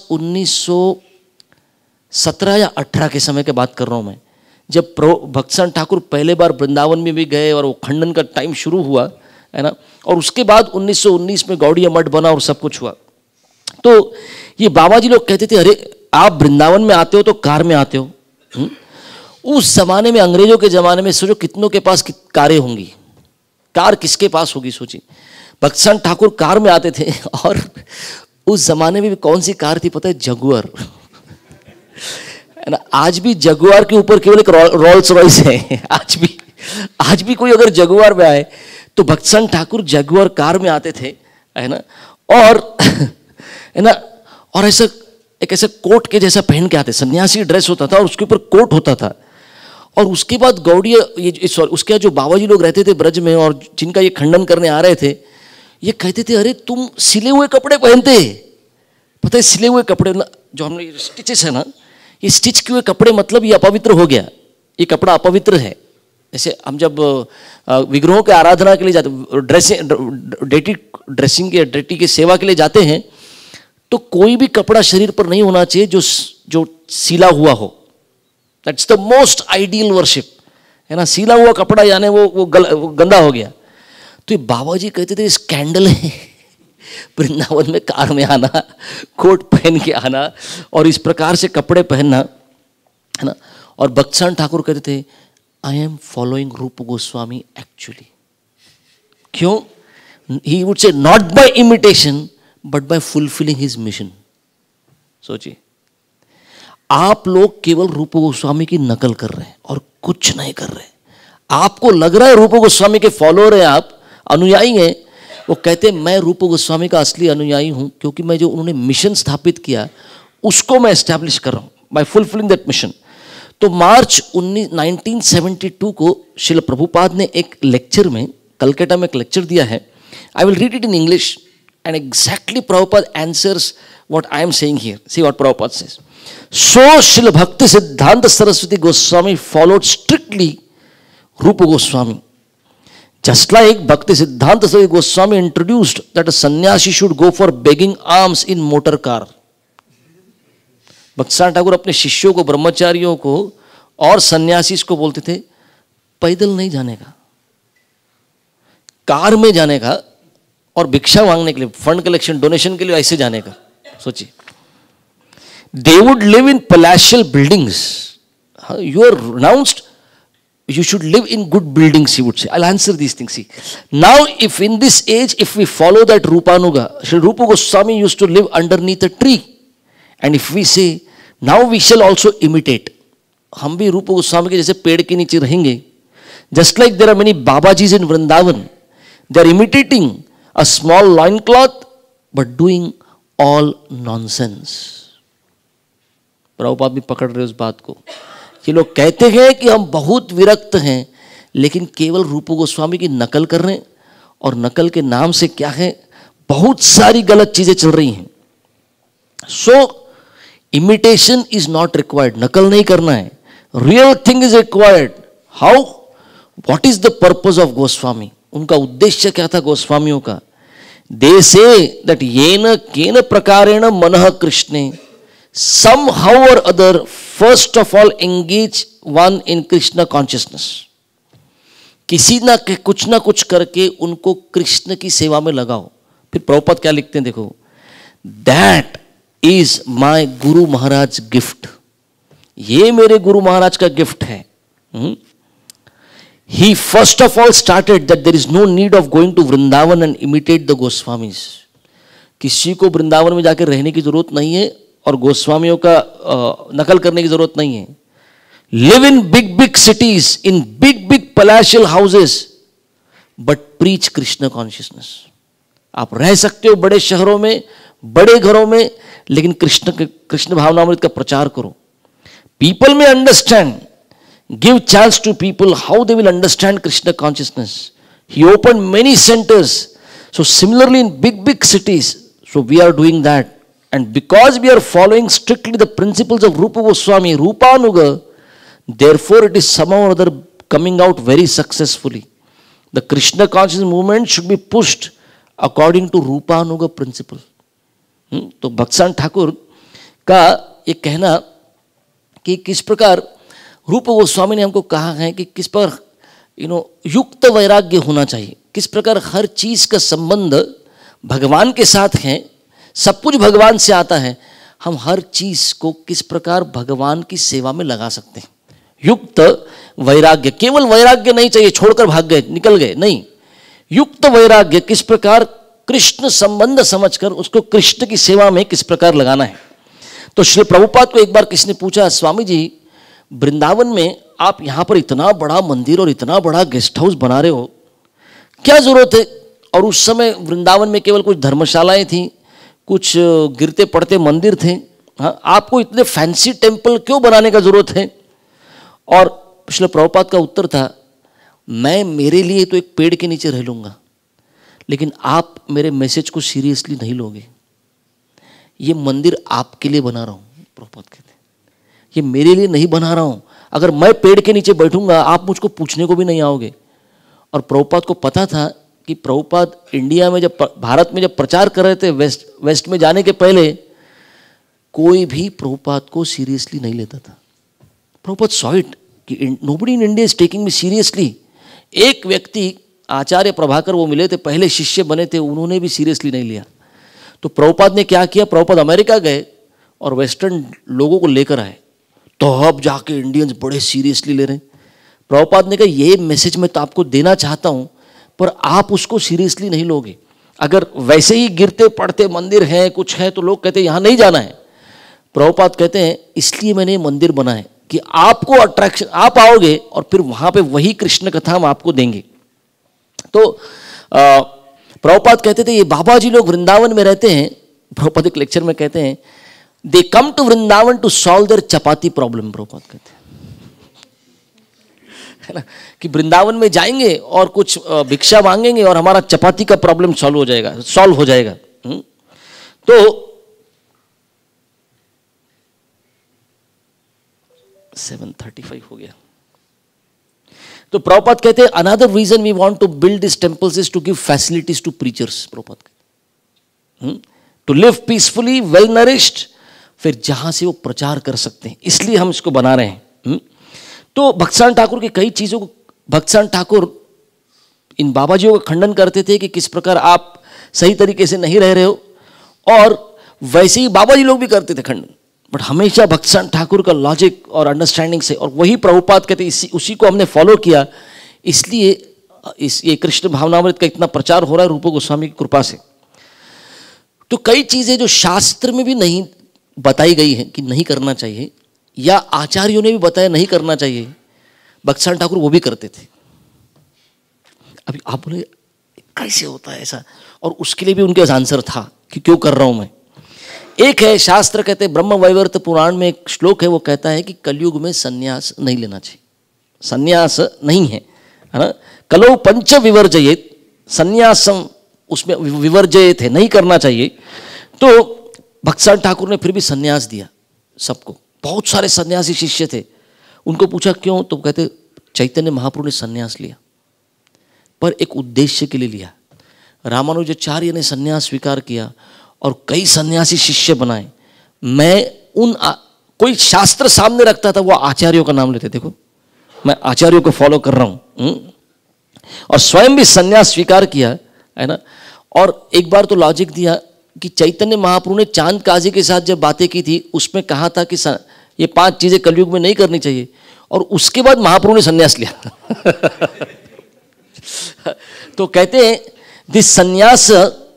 1917 या 18 के समय के बात कर रहा हूँ मैं, जब भक्तिसार ठाकुर पहले बार वृंदावन में भी गए और वो खंडन का टाइम शुरू हुआ, है ना। और उसके बाद 1919 में गौड़िया मठ बना और सब कुछ हुआ। तो ये बाबा जी लोग कहते थे अरे आप वृंदावन में आते हो तो कार में आते हो। उस जमाने में, अंग्रेजों के जमाने में, सोचो कितनों के पास कारें होंगी, कार किसके पास होगी सोचिए। भक्तिसार ठाकुर कार में आते थे, और उस जमाने में भी कौन सी कार थी पता है? जगुआर, है ना। आज भी जगुआर के ऊपर केवल एक रोल्स रॉयस है। आज भी कोई अगर जगुआर में आए तो भक्तिसार ठाकुर जगुआर कार में आते थे, है ना। और है ना, और ऐसा एक ऐसा कोट के जैसा पहन के आते, सन्यासी ड्रेस होता था और उसके ऊपर कोट होता था। और उसके बाद गौड़िया, ये सॉरी, उसके बाद जो बाबा जी लोग रहते थे ब्रज में और जिनका ये खंडन करने आ रहे थे, ये कहते थे अरे तुम सिले हुए कपड़े पहनते, पता है सिले हुए कपड़े जो हमने स्टिचेस है ना, ये स्टिच किए हुए कपड़े मतलब ये अपवित्र हो गया, ये कपड़ा अपवित्र है। जैसे हम जब विग्रहों के आराधना के लिए जाते, ड्रेसिंग के डेटी की सेवा के लिए जाते हैं, तो कोई भी कपड़ा शरीर पर नहीं होना चाहिए जो सीला हुआ हो। That's the most ideal worship, है ना। सीला हुआ कपड़ा यानी वो गंदा हो गया। तो ये बाबा जी कहते थे स्कैंडल है वृंदावन में कार में आना, कोट पहन के आना और इस प्रकार से कपड़े पहनना, है ना। और भक्तिसार ठाकुर कहते थे आई एम फॉलोइंग रूप गोस्वामी एक्चुअली। क्यों? He would say not by imitation but by fulfilling his mission. सोचिए आप लोग केवल रूप गोस्वामी की नकल कर रहे हैं और कुछ नहीं कर रहे। आपको लग रहा है रूप गोस्वामी के फॉलोअर हैं, आप अनुयायी हैं। वो कहते हैं मैं रूप गोस्वामी का असली अनुयायी हूं क्योंकि मैं जो उन्होंने मिशन स्थापित किया उसको मैं एस्टैब्लिश कर रहा हूं, बाय फुलफिलिंग दैट मिशन। तो मार्च 1972 को श्रील प्रभुपाद ने एक लेक्चर में, कलकत्ता में एक लेक्चर दिया है। I will read it in English and exactly Prabhupada answers what I am saying here. See what Prabhupada says. So Srila Bhakti Siddhanta Saraswati Goswami followed strictly Rupa Goswami. Just like Bhakti Siddhanta Saraswati Goswami introduced that a sannyasi should go for begging alms in motor car. Bhaktisar Thakur अपने शिष्यों को, ब्रह्मचारियों को और सन्यासी को बोलते थे पैदल नहीं जाने का, कार में जाने का, और भिक्षा मांगने के लिए, फंड कलेक्शन, डोनेशन के लिए ऐसे जाने का। सोचिए they would live in palatial buildings. You are renounced, you should live in good buildings, he would say. I'll answer these things. See, now if in this age, if we follow that Rupanuga, Sri Rupa Goswami used to live underneath a tree, and if we say now we shall also imitate, हम भी रूप गोस्वामी के जैसे पेड़ के नीचे रहेंगे। Just like there are many Babajis in Vrindavan, they are imitating a small loincloth but doing all nonsense. Prabhupada भी पकड़ रहे उस बात को। ये लोग कहते हैं कि हम बहुत विरक्त हैं, लेकिन केवल रूप गोस्वामी की नकल कर रहे हैं, और नकल के नाम से क्या है, बहुत सारी गलत चीजें चल रही हैं। So imitation is not required, नकल नहीं करना है। Real thing is required. How, what is the purpose of Goswami? उनका उद्देश्य क्या था गोस्वामियों का? दे से दैट येन केन प्रकारेण मनः कृष्णे somehow or other, first of all engage one in Krishna consciousness. किसी ना कुछ ना कुछ करके उनको कृष्ण की सेवा में लगाओ. फिर प्रभुपाद क्या लिखते हैं देखो, that is my Guru Maharaj gift. ये मेरे गुरु महाराज का गिफ्ट है. He first of all started that there is no need of going to Vrindavan and imitate the Goswamis. किसी को वृंदावन में जाकर रहने की जरूरत नहीं है और गोस्वामियों का नकल करने की जरूरत नहीं है. Live in big big cities, in big big palatial houses, but preach Krishna consciousness. आप रह सकते हो बड़े शहरों में, बड़े घरों में, लेकिन कृष्ण भावनामृत का प्रचार करो. People may understand, give chance to people how they will understand Krishna consciousness. He open many centers. So similarly in big big cities, so we are doing that. And because we are following strictly the principles of Rupa Goswami, Rupanuga, therefore it is somehow or other coming out very successfully. The Krishna consciousness movement should be pushed according to Rupanuga principle. तो भक्सान ठाकुर का ये कहना कि किस प्रकार रूप गोस्वामी ने हमको कहा है कि किस पर युक्त वैराग्य होना चाहिए, किस प्रकार हर चीज का संबंध भगवान के साथ है, सब कुछ भगवान से आता है. हम हर चीज को किस प्रकार भगवान की सेवा में लगा सकते हैं. युक्त वैराग्य, केवल वैराग्य नहीं चाहिए छोड़कर भाग गए निकल गए, नहीं. युक्त वैराग्य किस प्रकार कृष्ण संबंध समझकर उसको कृष्ण की सेवा में किस प्रकार लगाना है. तो श्री प्रभुपाद को एक बार किसने पूछा, स्वामी जी वृंदावन में आप यहां पर इतना बड़ा मंदिर और इतना बड़ा गेस्ट हाउस बना रहे हो, क्या जरूरत है? और उस समय वृंदावन में केवल कुछ धर्मशालाएं थी, कुछ गिरते पड़ते मंदिर थे. हाँ, आपको इतने फैंसी टेम्पल क्यों बनाने का जरूरत है? और श्रील प्रभुपाद का उत्तर था, मैं मेरे लिए तो एक पेड़ के नीचे रह लूंगा, लेकिन आप मेरे मैसेज को सीरियसली नहीं लोगे. ये मंदिर आपके लिए बना रहा हूं. प्रभुपाद कहते हैं ये मेरे लिए नहीं बना रहा हूं. अगर मैं पेड़ के नीचे बैठूंगा आप मुझको पूछने को भी नहीं आओगे. और प्रभुपाद को पता था कि प्रभुपाद इंडिया में जब भारत में जब प्रचार कर रहे थे, वेस्ट में जाने के पहले कोई भी प्रभुपाद को सीरियसली नहीं लेता था. प्रभुपाद सॉ इट कि nobody in India is taking me seriously. एक व्यक्ति आचार्य प्रभाकर वो मिले थे, पहले शिष्य बने थे, उन्होंने भी सीरियसली नहीं लिया. तो प्रभुपाद ने क्या किया, प्रभुपाद अमेरिका गए और वेस्टर्न लोगों को लेकर आए, तो अब जाके इंडियंस बड़े सीरियसली ले रहे हैं. प्रभुपाद ने कहा ये मैसेज मैं तो आपको देना चाहता हूं, पर आप उसको सीरियसली नहीं लोगे. अगर वैसे ही गिरते पड़ते मंदिर हैं, कुछ है, तो लोग कहते हैं यहां नहीं जाना है. प्रभुपाद कहते हैं इसलिए मैंने ये मंदिर बनाया कि आपको अट्रैक्शन, आप आओगे और फिर वहां पे वही कृष्ण कथा हम आपको देंगे. तो प्रभुपाद कहते थे ये बाबा जी लोग वृंदावन में रहते हैं. प्रभुपाद एक लेक्चर में कहते हैं they come to Vrindavan to solve their chapati problem. Prabhupada कहते हैं है ना कि वृंदावन में जाएंगे और कुछ भिक्षा मांगेंगे और हमारा चपाती का प्रॉब्लम सॉल्व हो जाएगा. तो 7:35 हो गया. तो प्रभुपाद कहते हैं another reason we want to build this temples is to give facilities to preachers. Prabhupada कहते हैं to live peacefully well nourished, फिर जहां से वो प्रचार कर सकते हैं, इसलिए हम इसको बना रहे हैं. तो भक्तसान ठाकुर की कई चीजों को भक्तसान ठाकुर इन बाबा जियों का खंडन करते थे कि किस प्रकार आप सही तरीके से नहीं रह रहे हो, और वैसे ही बाबा जी लोग भी करते थे खंडन. बट हमेशा भक्तसान ठाकुर का लॉजिक और अंडरस्टैंडिंग से, और वही प्रभुपाद कहते उसी को हमने फॉलो किया, इसलिए ये कृष्ण भावनामृत का इतना प्रचार हो रहा है रूप गोस्वामी की कृपा से. तो कई चीजें जो शास्त्र में भी नहीं बताई गई है कि नहीं करना चाहिए, या आचार्यों ने भी बताया नहीं करना चाहिए, भक्तसान ठाकुर वो भी करते थे. अभी आप बोले कैसे होता है ऐसा, और उसके लिए भी उनके आंसर था कि क्यों कर रहा हूं मैं. एक है शास्त्र कहते हैं, ब्रह्म वैवर्त पुराण में एक श्लोक है, वो कहता है कि कलयुग में सन्यास नहीं लेना चाहिए. सन्यास नहीं है ना. कलौ पंच विवर्जयेत, सन्यासम उसमें विवर्जयेत है, नहीं करना चाहिए. तो भक्तसान ठाकुर ने फिर भी सन्यास दिया सबको. बहुत सारे सन्यासी शिष्य थे, उनको पूछा क्यों, तो कहते चैतन्य महाप्रभु ने संन्यास लिया, पर एक उद्देश्य के लिए लिया। रामानुजाचार्य ने संन्यास स्वीकार किया और कई सन्यासी शिष्य बनाए। मैं कोई शास्त्र सामने रखता था, वो आचार्यों का नाम लेते, देखो मैं आचार्यों को फॉलो कर रहा हूं, और स्वयं भी संन्यास स्वीकार किया, है ना। और एक बार तो लॉजिक दिया कि चैतन्य महाप्रभु ने चांद काजी के साथ जब बातें की थी, उसमें कहा था कि ये 5 चीजें कलयुग में नहीं करनी चाहिए, और उसके बाद महाप्रभु ने संन्यास लिया। तो कहते हैं दिस संन्यास,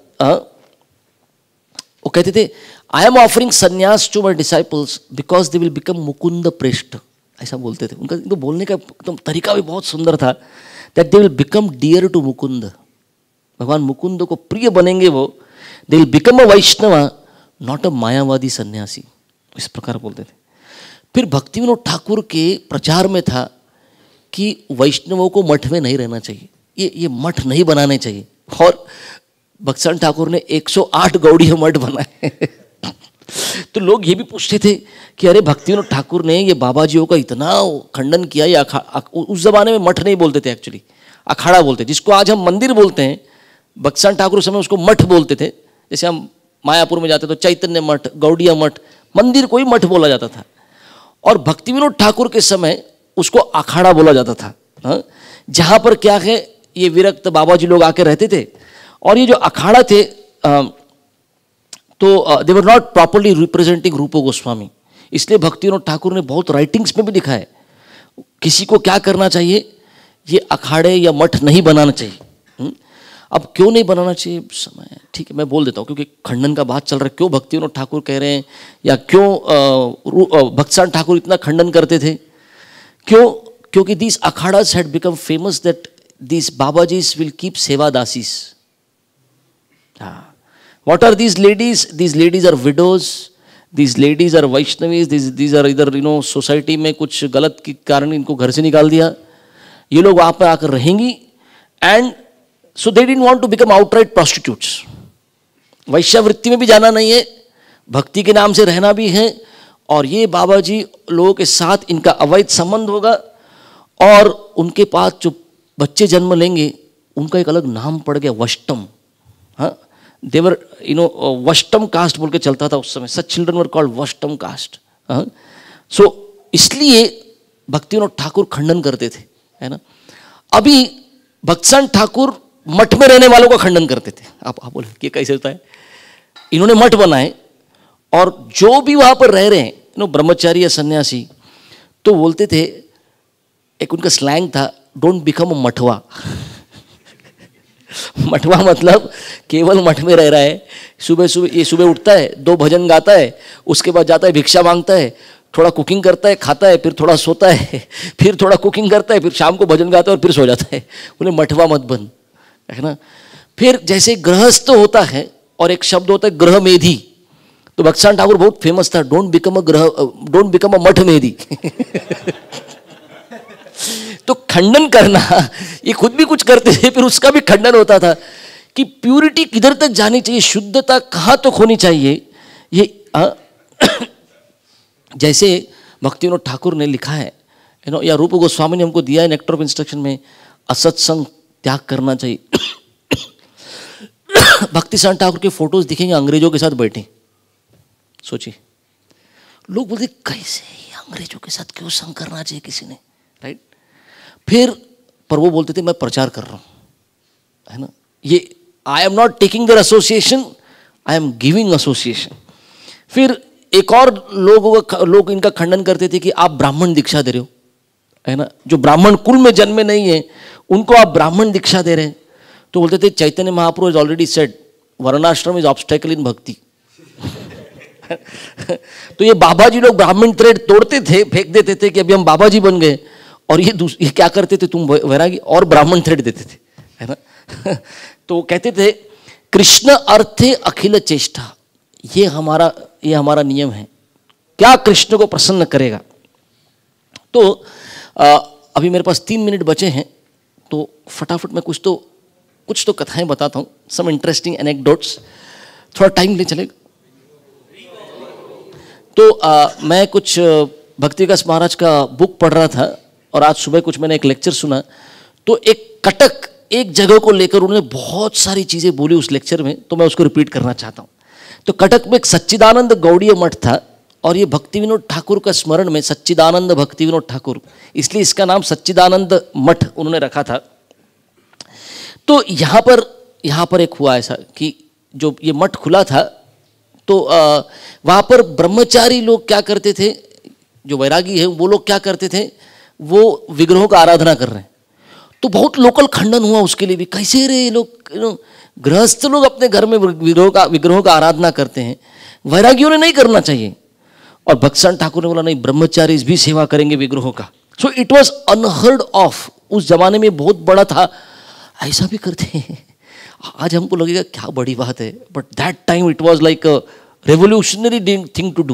वो कहते थे I am offering sannyasa to my disciples because they will become Mukunda प्रेष्ठ, ऐसा बोलते थे। उनका तो बोलने का एकदम तरीका भी बहुत सुंदर था, that they will become dear to Mukunda, भगवान मुकुंद को प्रिय बनेंगे वो। They will become a Vaishnava not a Mayavadi sannyasi, इस प्रकार बोलते थे। फिर भक्ति विनोद ठाकुर के प्रचार में था कि वैष्णवों को मठ में नहीं रहना चाहिए, ये मठ नहीं बनाने चाहिए, और भक्तसाण ठाकुर ने 108 गौड़ीय मठ बनाए। तो लोग ये भी पूछते थे कि अरे भक्ति विनोद ठाकुर ने ये बाबा जीओ का इतना खंडन किया, या उस जमाने में मठ नहीं बोलते थे, एक्चुअली अखाड़ा बोलते, जिसको आज हम मंदिर बोलते हैं, भक्तसाण ठाकुर समय उसको मठ बोलते थे। जैसे हम मायापुर में जाते तो चैतन्य मठ, गौड़िया मठ, मंदिर को ही मठ बोला जाता था। और भक्ति विनोद ठाकुर के समय उसको अखाड़ा बोला जाता था, जहाँ पर क्या है, ये विरक्त बाबा जी लोग आके रहते थे। और ये जो अखाड़ा थे तो they were not properly representing Rupa Goswami, इसलिए भक्ति विनोद ठाकुर ने बहुत राइटिंग्स में भी लिखा है किसी को क्या करना चाहिए, ये अखाड़े या मठ नहीं बनाना चाहिए। अब क्यों नहीं बनाना चाहिए, समय ठीक है मैं बोल देता हूँ, क्योंकि खंडन का बात चल रहा है, क्यों भक्ति विनोद ठाकुर कह रहे हैं, या क्यों भक्तसाण ठाकुर इतना खंडन करते थे, क्यों, क्योंकि these akharas had become famous that these babajis will keep seva dasis. What are these ladies? These ladies are widows. These ladies are Vaishnavis. These are इधर सोसाइटी में कुछ गलत के कारण इनको घर से निकाल दिया, ये लोग वहाँ पर आकर रहेंगी, and so they didn't want to become outright prostitutes. वैश्यावृत्ति में भी जाना नहीं है, भक्ति के नाम से रहना भी है, और ये बाबा जी लोगों के साथ इनका अवैध संबंध होगा, और उनके पास जो बच्चे जन्म लेंगे उनका एक अलग नाम पड़ गया, वष्टम। हाँ, देवर वष्टम कास्ट बोल के चलता था उस समय, सच चिल्ड्रन वर कॉल्ड वष्टम कास्ट। सो इसलिए भक्ति विनोद ठाकुर खंडन करते थे, है ना। अभी भक्तसाण ठाकुर मठ में रहने वालों का खंडन करते थे। आप बोले ये कैसे होता है, इन्होंने मठ बनाए, और जो भी वहां पर रह रहे हैं ब्रह्मचारी या सन्यासी, तो बोलते थे, एक उनका स्लैंग था, डोंट बिकम अ मठवा। मठवा मतलब केवल मठ में रह रहा है, सुबह उठता है, 2 भजन गाता है, उसके बाद जाता है भिक्षा मांगता है, थोड़ा कुकिंग करता है, खाता है, फिर थोड़ा सोता है, फिर थोड़ा कुकिंग करता है, फिर शाम को भजन गाता है और फिर सो जाता है। उन्हें मठवा मत बन, है ना। फिर जैसे गृहस्थ होता है और एक शब्द होता है ग्रह मेधी, तो भक्तसाण ठाकुर बहुत फेमस था, डोंट बिकम अ मठ मेधी। तो खंडन करना, ये खुद भी कुछ करते थे, फिर उसका भी खंडन होता था कि प्यूरिटी किधर तक जानी चाहिए, शुद्धता कहाँ तक होनी चाहिए। ये जैसे भक्ति विनोद ठाकुर ने लिखा है, या रूप गोस्वामी ने हमको दिया है नेक्टर ऑफ इंस्ट्रक्शन में, असत्संग त्याग करना चाहिए। भक्तिसाण ठाकुर के फोटोज दिखेंगे अंग्रेजों के साथ बैठे, सोचिए, लोग बोलते कैसे अंग्रेजों के साथ क्यों संग करना चाहिए किसी ने, राइट। फिर पर वो बोलते थे मैं प्रचार कर रहा हूं, है ना, ये I am not taking their association, I am giving association. फिर एक और लोग इनका खंडन करते थे कि आप ब्राह्मण दीक्षा दे रहे हो, है ना, जो ब्राह्मण कुल में जन्मे नहीं है उनको आप ब्राह्मण दीक्षा दे रहे हैं। तो बोलते थे Chaitanya Mahaprabhu is already said varnashram is obstacle in bhakti. तो ये बाबा जी लोग ब्राह्मण थ्रेड तोड़ते थे, फेंक देते थे कि अभी हम बाबा जी बन गए, और ये क्या करते थे, तुम वैरागी, और ब्राह्मण थ्रेड देते थे, है ना। तो कहते थे कृष्ण अर्थे अखिल चेष्टा, ये हमारा नियम है, क्या कृष्ण को प्रसन्न करेगा। तो अभी मेरे पास 3 मिनट बचे हैं, तो फटाफट मैं कुछ तो कथाएं बताता हूँ, सम इंटरेस्टिंग एनेक्डोट्स, थोड़ा टाइम ले चलेगा। तो मैं कुछ भक्ति विकास महाराज का बुक पढ़ रहा था और आज सुबह कुछ मैंने एक लेक्चर सुना, तो एक कटक एक जगह को लेकर उन्होंने बहुत सारी चीज़ें बोली उस लेक्चर में, तो मैं उसको रिपीट करना चाहता हूँ। तो कटक में एक सच्चिदानंद गौड़ीय मठ था और ये भक्ति विनोद ठाकुर का स्मरण में सच्चिदानंद भक्ति विनोद ठाकुर, इसलिए इसका नाम सच्चिदानंद मठ उन्होंने रखा था। तो यहाँ पर एक हुआ ऐसा कि जो ये मठ खुला था तो वहाँ पर ब्रह्मचारी लोग क्या करते थे, जो वैरागी है वो लोग क्या करते थे, वो विग्रहों का आराधना कर रहे हैं। तो बहुत लोकल खंडन हुआ उसके लिए भी, कैसे रे ये लोग, गृहस्थ लोग अपने घर में विग्रहों का आराधना करते हैं, वैरागियों ने नहीं करना चाहिए। और भक्तसान ठाकुर ने बोला नहीं, ब्रह्मचारी भी सेवा करेंगे विग्रहों का। So it was unheard of, उस जमाने में बहुत बड़ा था, ऐसा भी करते हैं। आज हमको लगेगा क्या बड़ी बात है, but that time it was like a revolutionary thing to do.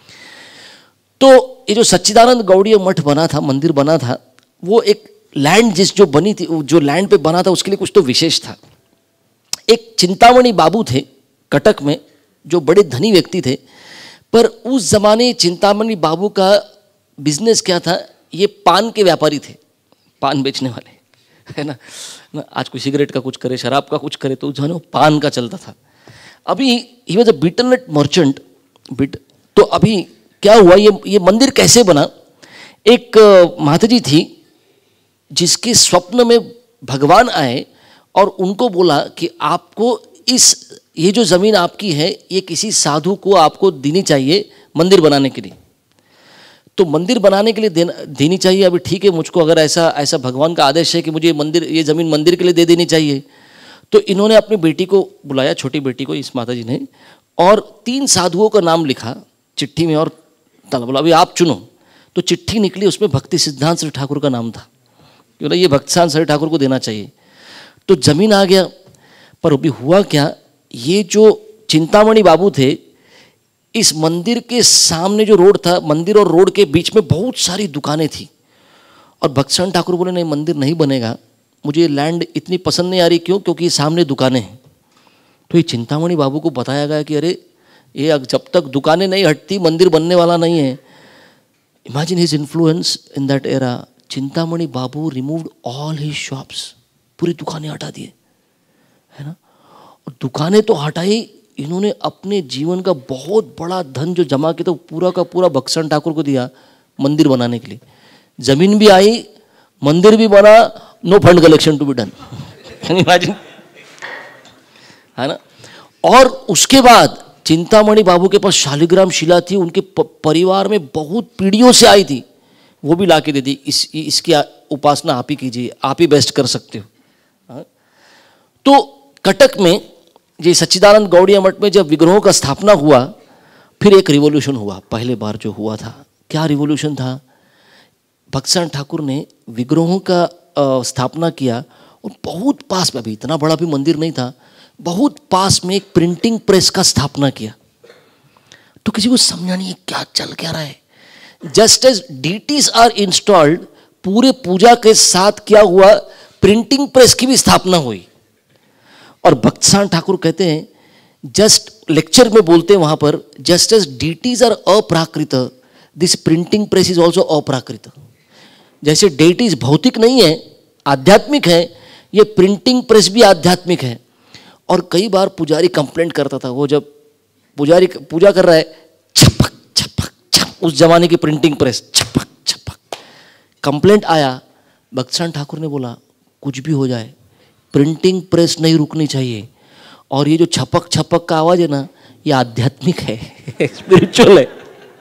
तो ये जो सच्चिदानंद गौड़ीय मठ बना था, मंदिर बना था, वो एक लैंड जो बनी थी, जो लैंड पे बना था उसके लिए कुछ तो विशेष था। एक चिंतामणि बाबू थे कटक में, जो बड़े धनी व्यक्ति थे, पर उस जमाने चिंतामणि बाबू का बिजनेस क्या था, ये पान के व्यापारी थे, पान बेचने वाले, है ना। आज कोई सिगरेट का कुछ करे, शराब का कुछ करे, तो उस जमाने में पान का चलता था। अभी he was a betelnut merchant bit. तो अभी क्या हुआ, ये मंदिर कैसे बना, एक माताजी थी जिसके स्वप्न में भगवान आए और उनको बोला कि आपको ये जो ज़मीन आपकी है, ये किसी साधु को आपको देनी चाहिए मंदिर बनाने के लिए। तो मंदिर बनाने के लिए देनी चाहिए, अभी ठीक है, मुझको अगर ऐसा भगवान का आदेश है कि मुझे ये ज़मीन मंदिर के लिए दे देनी चाहिए। तो इन्होंने अपनी बेटी को बुलाया, छोटी बेटी को, इस माता जी ने, और 3 साधुओं का नाम लिखा चिट्ठी में और बोला अभी आप चुनो। तो चिट्ठी निकली, उसमें भक्ति सिद्धांत श्री ठाकुर का नाम था, बोला ये भक्ति सिद्धांत श्री ठाकुर को देना चाहिए। तो जमीन आ गया, पर अभी हुआ क्या, ये जो चिंतामणि बाबू थे, इस मंदिर के सामने जो रोड था, मंदिर और रोड के बीच में बहुत सारी दुकानें थी। और भक्तसान ठाकुर बोले नहीं, मंदिर नहीं बनेगा, मुझे ये लैंड इतनी पसंद नहीं आ रही। क्यों? क्योंकि सामने दुकानें हैं। तो ये चिंतामणि बाबू को बताया गया कि अरे ये जब तक दुकानें नहीं हटती मंदिर बनने वाला नहीं है। Imagine his influence in that era. Chintamani Babu removed all his shops, पूरी दुकानें हटा दिए, है ना। और दुकानें तो हटाई, इन्होंने अपने जीवन का बहुत बड़ा धन जो जमा किया था पूरा का पूरा भक्तसान ठाकुर को दिया मंदिर बनाने के लिए। जमीन भी आई, मंदिर भी बना, no fund collection to be done, imagine, है ना। और उसके बाद चिंतामणि बाबू के पास शालिग्राम शिला थी, उनके परिवार में बहुत पीढ़ियों से आई थी, वो भी ला के दे दी, इसकी उपासना आप ही कीजिए, आप ही बेस्ट कर सकते हो। तो कटक में ये सच्चिदानंद गौड़ीय मठ में जब विग्रहों का स्थापना हुआ, फिर एक रिवॉल्यूशन हुआ। पहले बार जो हुआ था, क्या रिवॉल्यूशन था, भक्तसान ठाकुर ने विग्रहों का स्थापना किया और बहुत पास में, अभी इतना बड़ा भी मंदिर नहीं था, बहुत पास में एक प्रिंटिंग प्रेस का स्थापना किया। तो किसी को समझा नहीं है क्या चल क्या रहा है। Just as deities are installed, पूरे पूजा के साथ क्या हुआ, प्रिंटिंग प्रेस की भी स्थापना हुई। और भक्तसान ठाकुर कहते हैं, जस्ट लेक्चर में बोलते हैं वहां पर, जस्ट एज डीटीज आर अप्राकृत, this printing press is also अप्राकृत। जैसे डेटीज भौतिक नहीं है, आध्यात्मिक है, ये प्रिंटिंग प्रेस भी आध्यात्मिक है। और कई बार पुजारी कंप्लेंट करता था, वो जब पुजारी पूजा कर रहा है, छपक छपक छप, उस जमाने की प्रिंटिंग प्रेस, छपक छपक, कंप्लेंट आया। भक्तसान ठाकुर ने बोला कुछ भी हो जाए, प्रिंटिंग प्रेस नहीं रुकनी चाहिए। और ये जो छपक छपक का आवाज है ना, ये आध्यात्मिक है, स्पिरिचुअल है।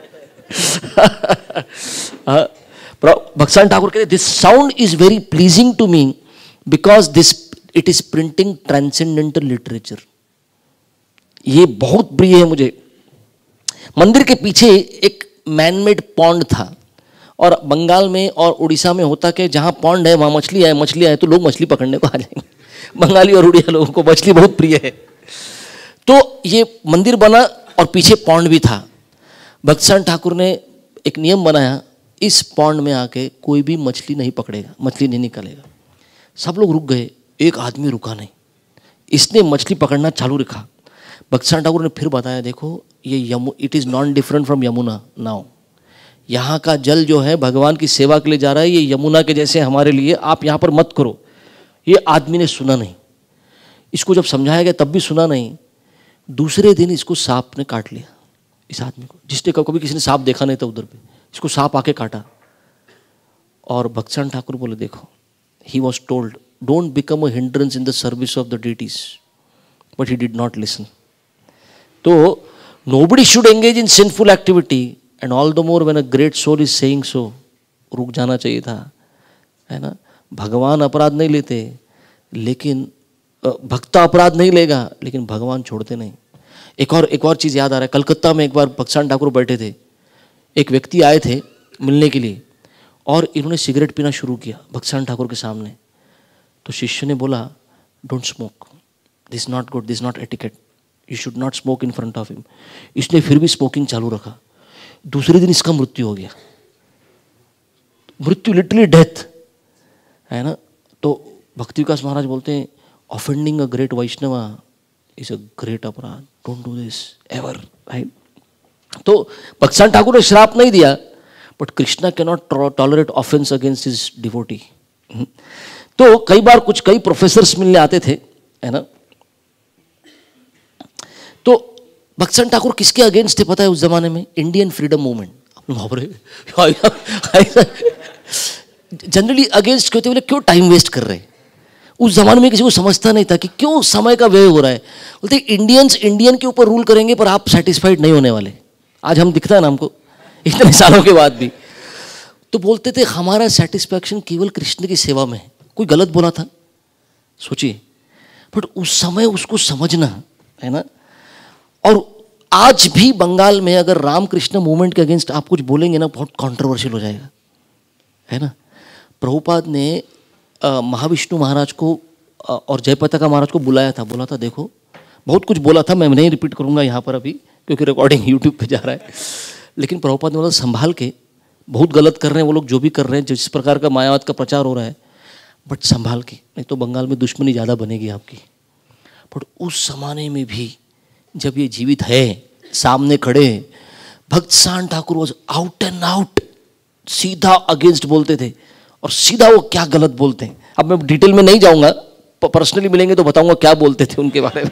भक्तसान ठाकुर कहते this sound is very pleasing to me because this it is printing transcendental literature. ये बहुत प्रिय है मुझे। मंदिर के पीछे एक मैनमेड पॉन्ड था, और बंगाल में और उड़ीसा में होता कि जहाँ पॉन्ड है वहाँ मछली है तो लोग मछली पकड़ने को आ जाएंगे। बंगाली और उड़िया लोगों को मछली बहुत प्रिय है। तो ये मंदिर बना और पीछे पॉन्ड भी था। भक्तसान ठाकुर ने एक नियम बनाया, इस पॉन्ड में आके कोई भी मछली नहीं पकड़ेगा, मछली नहीं निकालेगा। सब लोग रुक गए, एक आदमी रुका नहीं, इसने मछली पकड़ना चालू रखा। भक्तसान ठाकुर ने फिर बताया, देखो ये it is not different from Yamuna now, यहाँ का जल जो है भगवान की सेवा के लिए जा रहा है, ये यमुना के जैसे हमारे लिए, आप यहाँ पर मत करो। ये आदमी ने सुना नहीं, इसको जब समझाया गया तब भी सुना नहीं। दूसरे दिन इसको सांप ने काट लिया, इस आदमी को, जिसने कभी किसी ने सांप देखा नहीं था उधर पे, इसको सांप आके काटा। और भक्तसाण ठाकुर बोले देखो, he was told don't become a hindrance in the service of the deities, but he did not listen. तो nobody should engage in sinful activity and all the more when a great soul is saying so. रुक जाना चाहिए था, है ना। भगवान अपराध नहीं लेते, लेकिन भक्त अपराध नहीं लेगा, लेकिन भगवान छोड़ते नहीं। एक और चीज़ याद आ रहा है, कलकत्ता में एक बार भक्तसाण ठाकुर बैठे थे, एक व्यक्ति आए थे मिलने के लिए और इन्होंने सिगरेट पीना शुरू किया भक्तसाण ठाकुर के सामने। तो शिष्य ने बोला don't smoke, this not good, this not etiquette, you should not smoke in front of him. इसने फिर भी स्मोकिंग चालू रखा। दूसरे दिन इसका मृत्यु हो गया, मृत्यु लिटरली डेथ, है ना। तो भक्ति विकास महाराज बोलते हैं offending a great Vaishnava is a great aparadh, don't do this ever, right. तो भक्तसाण ठाकुर ने श्राप नहीं दिया, but Krishna can not tolerate offence against his devotee. तो कई प्रोफेसर्स मिलने आते थे, है ना। तो भक्तसाण ठाकुर किसके अगेंस्ट थे पता है उस जमाने में? Indian freedom movement. Generally against क्यों थे? बोले क्यों टाइम वेस्ट कर रहे हैं। उस जमाने में किसी को समझता नहीं था कि क्यों समय का व्यय हो रहा है। बोलते इंडियंस इंडियन के ऊपर रूल करेंगे पर आप सेटिस्फाइड नहीं होने वाले। आज हम दिखता है ना हमको इतने सालों के बाद भी। तो बोलते थे हमारा सेटिस्फैक्शन केवल कृष्ण की सेवा में है। कोई गलत बोला था सोचिए, बट उस समय उसको समझना, है ना। और आज भी बंगाल में अगर रामकृष्ण मूवमेंट के अगेंस्ट आप कुछ बोलेंगे ना, बहुत कंट्रोवर्शियल हो जाएगा, है ना। प्रभुपाद ने महाविष्णु महाराज को और जयपताका महाराज को बुलाया था, बोला था देखो, बहुत कुछ बोला था, मैं नहीं रिपीट करूंगा यहाँ पर अभी क्योंकि रिकॉर्डिंग यूट्यूब पे जा रहा है। लेकिन प्रभुपाद ने बोला संभाल के, बहुत गलत कर रहे हैं वो लोग जो भी कर रहे हैं, जिस प्रकार का मायावाद का प्रचार हो रहा है, बट संभाल के, नहीं तो बंगाल में दुश्मनी ज़्यादा बनेगी आपकी। बट उस जमाने में भी जब ये जीवित है, सामने खड़े, Bhaktasan Thakur was out and out, सीधा अगेंस्ट बोलते थे और सीधा वो क्या गलत बोलते हैं। अब मैं डिटेल में नहीं जाऊंगा, पर्सनली मिलेंगे तो बताऊंगा क्या बोलते थे उनके बारे में।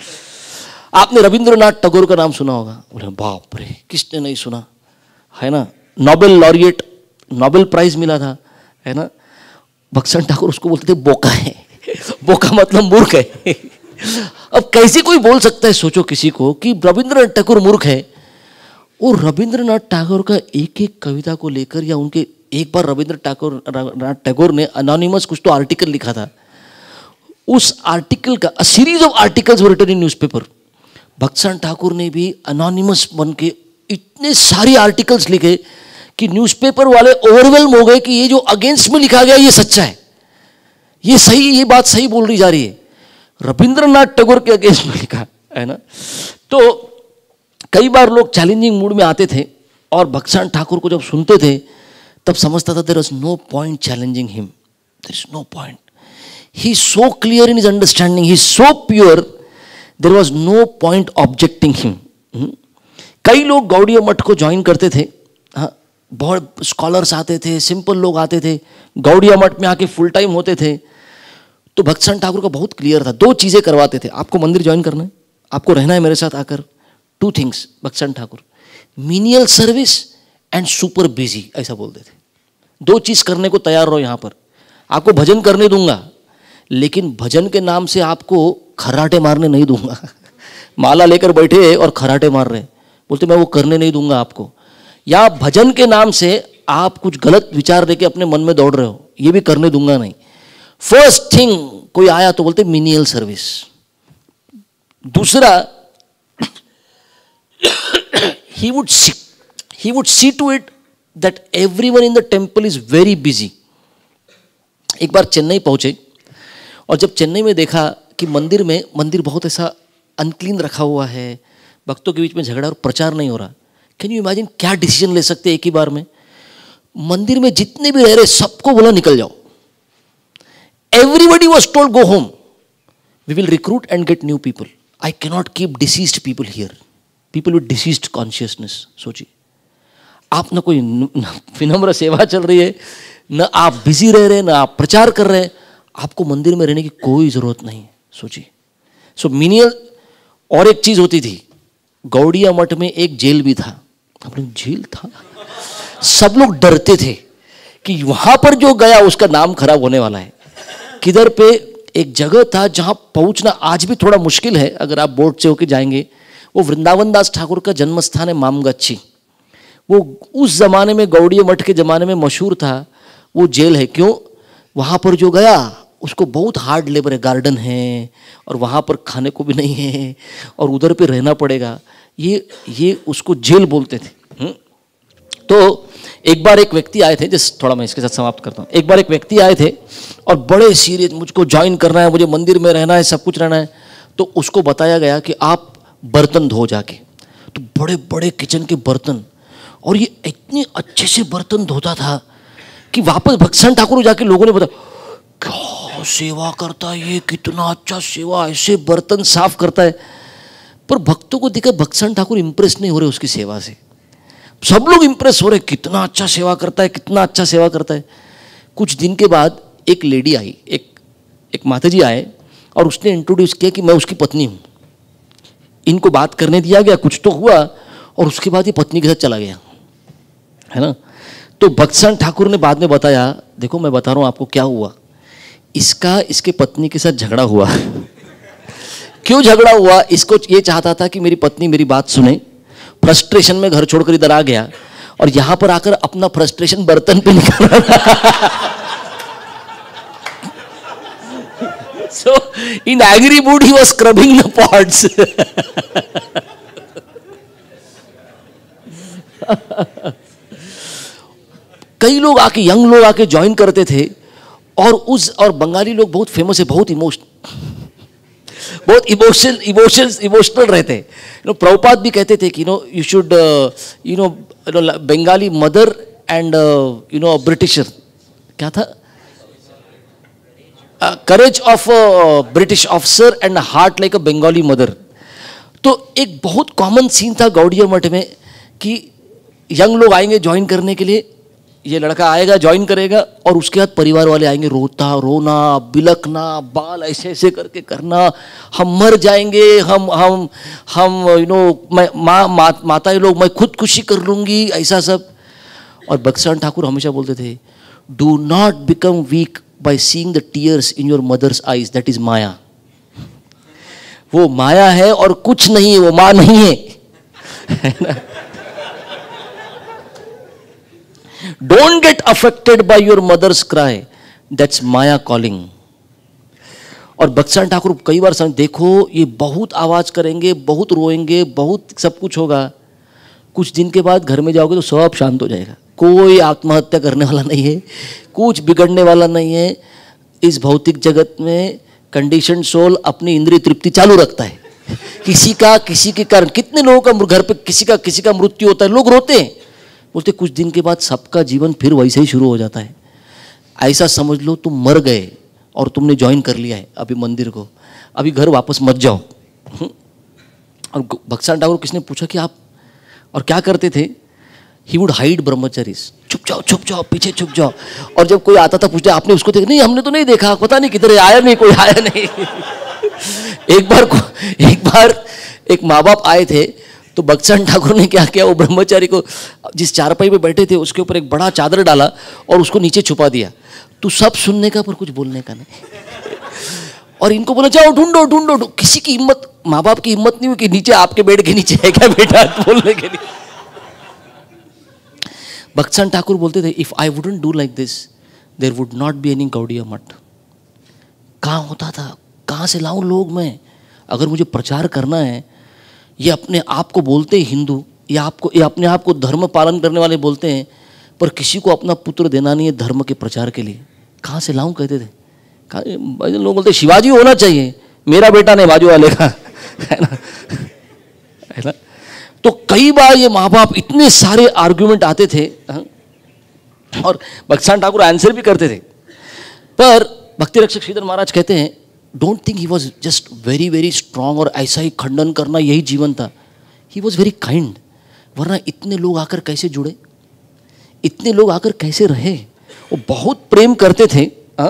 आपने रविंद्रनाथ टैगोर का नाम सुना होगा। बोले बाप रे, किसने नहीं सुना, है ना। नोबेल लॉरिएट, नोबेल प्राइज मिला था, है ना। भक्तसाण ठाकुर उसको बोलते थे बोका है। बोका मतलब मूर्ख है। अब कैसे कोई बोल सकता है, सोचो किसी को कि रविंद्रनाथ टैगोर मूर्ख है। और रविंद्रनाथ टैगोर का एक एक कविता को लेकर, या उनके एक बार रविंद्रनाथ टैगोर ने अनोनिमस कुछ तो आर्टिकल लिखा था, उस आर्टिकल का series of articles were written in newspaper. Bhaktasan Thakur ने भी अनोनिमस बन के इतने सारे आर्टिकल्स लिखे कि न्यूज़पेपर वाले ओवरवेल्म हो गए कि ये जो अगेंस्ट में लिखा गया ये सच्चा है, ये सही, ये बात सही बोल रही जा रही है। रविंद्रनाथ टैगोर के अगेंस्ट में लिखा, है ना। तो कई बार लोग चैलेंजिंग मूड में आते थे और भक्तसाण ठाकुर को जब सुनते थे तब समझता था there is no point challenging him, there is no point, he is so clear in his understanding, he is so pure, there was no point objecting him. कई लोग गौड़ीय मठ को ज्वाइन करते थे, हाँ, बहुत स्कॉलर्स आते थे, सिंपल लोग आते थे, गौड़ीय मठ में आके फुल टाइम होते थे। तो भक्तसाण ठाकुर का बहुत क्लियर था, दो चीज़ें करवाते थे, आपको मंदिर ज्वाइन करना है, आपको रहना है मेरे साथ आकर, two things Bhaktasan Thakur, menial service and super busy, ऐसा बोलते थे। दो चीज़ करने को तैयार रहो यहाँ पर, आपको भजन करने दूंगा लेकिन भजन के नाम से आपको खर्राटे मारने नहीं दूंगा। माला लेकर बैठे और खर्राटे मार रहे, बोलते मैं वो करने नहीं दूंगा आपको। या भजन के नाम से आप कुछ गलत विचार लेके अपने मन में दौड़ रहे हो, ये भी करने दूंगा नहीं। फर्स्ट थिंग, कोई आया तो बोलते मीनियल सर्विस। दूसरा, he would see to it that everyone in the temple is very busy. एक बार चेन्नई पहुंचे और जब चेन्नई में देखा कि मंदिर बहुत ऐसा अनक्लीन रखा हुआ है, भक्तों के बीच में झगड़ा और प्रचार नहीं हो रहा। कैन यू इमेजिन क्या डिसीजन ले सकते हैं एक ही बार में? मंदिर में जितने भी रह रहे सबको बोला निकल जाओ। Everybody was told go home. We will recruit and get new people. I cannot keep deceased people here. People with deceased consciousness. सोचिए, आप ना कोई विनम्र सेवा चल रही है, न आप बिजी रह रहे हैं, न आप प्रचार कर रहे हैं, आपको मंदिर में रहने की कोई जरूरत नहीं है। सोचिए। So menial. और एक चीज होती थी, गौड़िया मठ में एक जेल भी था। अपने जेल था, सब लोग डरते थे कि वहां पर जो गया उसका नाम खराब होने वाला है। किधर पे एक जगह था जहां पहुंचना आज भी थोड़ा मुश्किल है, अगर आप बोट से होके जाएंगे। वो वृंदावन दास ठाकुर का जन्म स्थान है मामगच्छी। वो उस जमाने में गौड़ीय मठ के जमाने में मशहूर था वो जेल है। क्यों? वहां पर जो गया उसको बहुत हार्ड लेबर है, गार्डन है और वहां पर खाने को भी नहीं है और उधर पे रहना पड़ेगा। ये उसको जेल बोलते थे। तो एक बार एक व्यक्ति आए थे, जिस थोड़ा मैं इसके साथ समाप्त करता हूँ। एक बार एक व्यक्ति आए थे और बड़े सीरियस, मुझको ज्वाइन करना है, मुझे मंदिर में रहना है, सब कुछ रहना है। तो उसको बताया गया कि आप बर्तन धो जाके। तो बड़े बड़े किचन के बर्तन, और ये इतने अच्छे से बर्तन धोता था कि वापस भक्सन ठाकुर जाके लोगों ने बताया क्या सेवा करता है ये, कितना अच्छा सेवा, ऐसे बर्तन साफ करता है। पर भक्तों को देखा भक्सन ठाकुर इंप्रेस नहीं हो रहे उसकी सेवा से। सब लोग इंप्रेस हो रहे, कितना अच्छा सेवा करता है, कितना अच्छा सेवा करता है। कुछ दिन के बाद एक लेडी आई, एक माताजी आए और उसने इंट्रोड्यूस किया कि मैं उसकी पत्नी हूँ। इनको बात करने दिया गया, कुछ तो हुआ और उसके बाद ये पत्नी के साथ चला गया, है ना। तो भक्सन ठाकुर ने बाद में बताया, देखो मैं बता रहा हूँ आपको क्या हुआ। इसके पत्नी के साथ झगड़ा हुआ। क्यों झगड़ा हुआ? इसको ये चाहता था कि मेरी पत्नी मेरी बात सुने। फ्रस्ट्रेशन में घर छोड़कर इधर आ गया और यहां पर आकर अपना फ्रस्ट्रेशन बर्तन पे निकाल रहा। So in angry mood he was scrubbing the pots. कई लोग आके, यंग लोग आके ज्वाइन करते थे और बंगाली लोग बहुत फेमस है, बहुत इमोशनल रहते हैं। प्रभुपाद भी कहते थे कि you should Bengali mother and Britisher, क्या था, courage of British officer and heart like a Bengali mother. तो एक बहुत कॉमन सीन था गौड़िया मठ में कि यंग लोग आएंगे ज्वाइन करने के लिए, ये लड़का आएगा ज्वाइन करेगा और उसके बाद परिवार वाले आएंगे, रोना बिलखना, बाल ऐसे ऐसे करके करना, हम मर जाएंगे, हम माताएं लोग मैं खुदकुशी कर लूंगी, ऐसा सब। और भक्सन ठाकुर हमेशा बोलते थे, do not become weak by seeing the tears in your mother's eyes, that is maya. वो माया है और कुछ नहीं है, वो मां नहीं है। Don't get affected by your mother's cry. That's Maya calling. और भक्सन ठाकुर कई बार समझ, देखो ये बहुत आवाज करेंगे, बहुत रोएंगे, बहुत सब कुछ होगा, कुछ दिन के बाद घर में जाओगे तो सब शांत हो जाएगा। कोई आत्महत्या करने वाला नहीं है, कुछ बिगड़ने वाला नहीं है। इस भौतिक जगत में कंडीशन सोल अपनी इंद्रिय तृप्ति चालू रखता है। किसी के कारण कितने लोगों का घर पे किसी का मृत्यु होता है, लोग रोते हैं, बोलते कुछ दिन के बाद सबका जीवन फिर वैसे ही शुरू हो जाता है। ऐसा समझ लो तुम मर गए और तुमने ज्वाइन कर लिया है अभी मंदिर को, अभी घर वापस मत जाओ। और भक्सन ठाकुर किसने पूछा कि आप और क्या करते थे? ही वुड हाइड ब्रह्मचारीज, छुप जाओ पीछे छुप जाओ। और जब कोई आता था पूछते आपने उसको देखा? नहीं हमने तो नहीं देखा, पता नहीं किधर है, आया नहीं, कोई आया नहीं। एक बार एक माँ बाप आए थे तो भक्सन ठाकुर ने क्या किया, वो ब्रह्मचारी को जिस चारपाई पे बैठे थे उसके ऊपर एक बड़ा चादर डाला और उसको नीचे छुपा दिया। तो सब सुनने का पर कुछ बोलने का नहीं। और इनको बोला जाओ ढूंढो। किसी की हिम्मत, माँ बाप की हिम्मत नहीं हुई कि नीचे आपके बेड के नीचे है क्या बेटा बोलने के लिए। भक्सन ठाकुर बोलते थे, if I wouldn't do like this there would not be any Gaudiya Math. कहाँ होता था, कहाँ से लाऊं लोग मैं? अगर मुझे प्रचार करना है, ये अपने आप को बोलते हैं हिंदू, ये अपने आप को धर्म पालन करने वाले बोलते हैं, पर किसी को अपना पुत्र देना नहीं है धर्म के प्रचार के लिए। कहाँ से लाऊं कहते थे। लोग बोलते शिवाजी होना चाहिए, मेरा बेटा नहीं बाजू वाले का, है ना। तो कई बार ये माँ बाप इतने सारे आर्ग्यूमेंट आते थे और भक्सन ठाकुर आंसर भी करते थे। पर भक्ति रक्षक श्रीधर महाराज कहते हैं, don't think he was just very very strong और ऐसा ही खंडन करना यही जीवन था। ही वॉज वेरी काइंड, वरना इतने लोग आकर कैसे जुड़े। इतने लोग आकर कैसे रहे? वो बहुत प्रेम करते थे।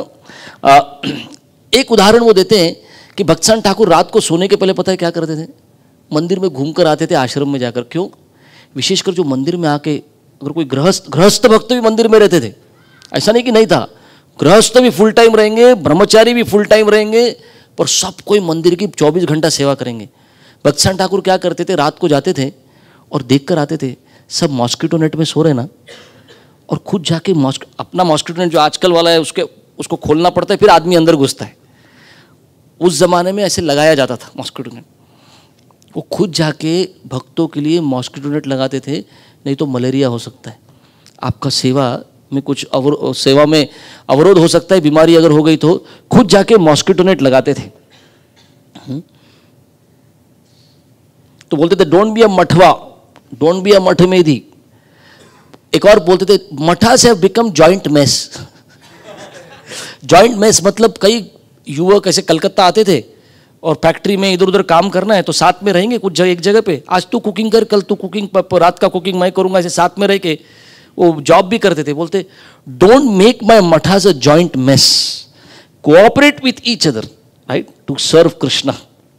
एक उदाहरण वो देते हैं कि भक्तसान ठाकुर रात को सोने के पहले पता है क्या करते थे? मंदिर में घूमकर आते थे, आश्रम में जाकर। क्यों? विशेषकर जो मंदिर में आके अगर कोई गृहस्थ भक्त भी मंदिर में रहते थे, ऐसा नहीं कि नहीं था, गृहस्थ भी फुल टाइम रहेंगे, ब्रह्मचारी भी फुल टाइम रहेंगे, पर सब कोई मंदिर की 24 घंटा सेवा करेंगे। भक्तसान ठाकुर क्या करते थे? रात को जाते थे और देख कर आते थे सब मॉस्किटो नेट में सो रहे ना, और खुद जाके अपना मॉस्किटो नेट जो आजकल वाला है उसको खोलना पड़ता है, फिर आदमी अंदर घुसता है। उस जमाने में ऐसे लगाया जाता था मॉस्किटो नेट। वो खुद जाके भक्तों के लिए मॉस्किटो नेट लगाते थे, नहीं तो मलेरिया हो सकता है, आपका सेवा में कुछ सेवा में अवरोध हो सकता है, बीमारी अगर हो गई तो खुद जाके मॉस्किटो नेट लगाते थे। तो बोलते थे डोंट बी अ मठवा, डोंट बी अ मठ मेधी। एक और बोलते थे मठास have become joint mess. Joint mess मतलब कई युवक ऐसे कलकत्ता आते थे और फैक्ट्री में इधर उधर काम करना है तो साथ में रहेंगे कुछ एक जगह पे, आज तू कुकिंग कर, कल तू कुकिंग, रात का कुकिंग मैं करूंगा, ऐसे साथ में रह के वो जॉब भी करते थे। बोलते डोंट मेक माई मठास a joint mess, cooperate with each other, right, to serve Krishna.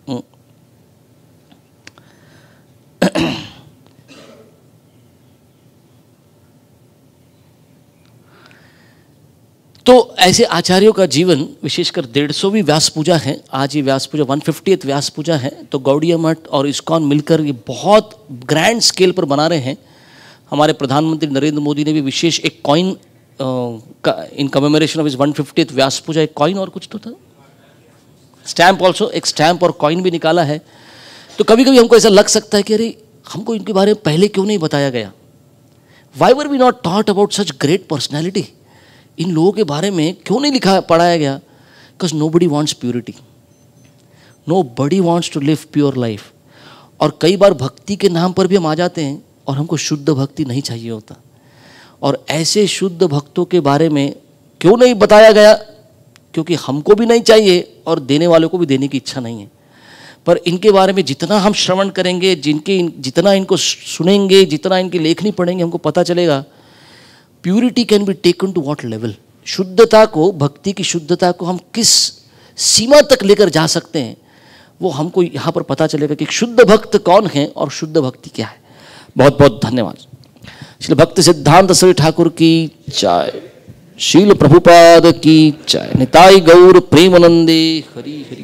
तो ऐसे आचार्यों का जीवन, विशेषकर 150वीं व्यास पूजा है आज, ये व्यास पूजा 150th व्यास पूजा है। तो गौड़ीय मठ और इस्कॉन मिलकर ये बहुत ग्रैंड स्केल पर बना रहे हैं। हमारे प्रधानमंत्री नरेंद्र मोदी ने भी विशेष एक कॉइन इन कमेमोरेशन ऑफ इस 150th व्यास पूजा, एक कॉइन और कुछ तो था, स्टैम्प ऑल्सो, एक स्टैम्प और कॉइन भी निकाला है। तो कभी कभी हमको ऐसा लग सकता है कि अरे हमको इनके बारे में पहले क्यों नहीं बताया गया? Why were we not taught about such great personality? इन लोगों के बारे में क्यों नहीं लिखा पढ़ाया गया? Because nobody wants purity, nobody wants to live pure life. और कई बार भक्ति के नाम पर भी हम आ जाते हैं और हमको शुद्ध भक्ति नहीं चाहिए होता। और ऐसे शुद्ध भक्तों के बारे में क्यों नहीं बताया गया? क्योंकि हमको भी नहीं चाहिए और देने वालों को भी देने की इच्छा नहीं है। पर इनके बारे में जितना हम श्रवण करेंगे, जितना इनको सुनेंगे, जितना इनकी लेखनी पढ़ेंगे, हमको पता चलेगा purity can be taken to what level. शुद्धता को, भक्ति की शुद्धता को हम किस सीमा तक लेकर जा सकते हैं, वो हमको यहाँ पर पता चलेगा कि शुद्ध भक्त कौन है और शुद्ध भक्ति क्या है। बहुत बहुत धन्यवाद। श्री भक्ति सिद्धांत श्री ठाकुर की जय, शील प्रभुपाद की जय, निताई गौर प्रेमानंदे हरि हरि।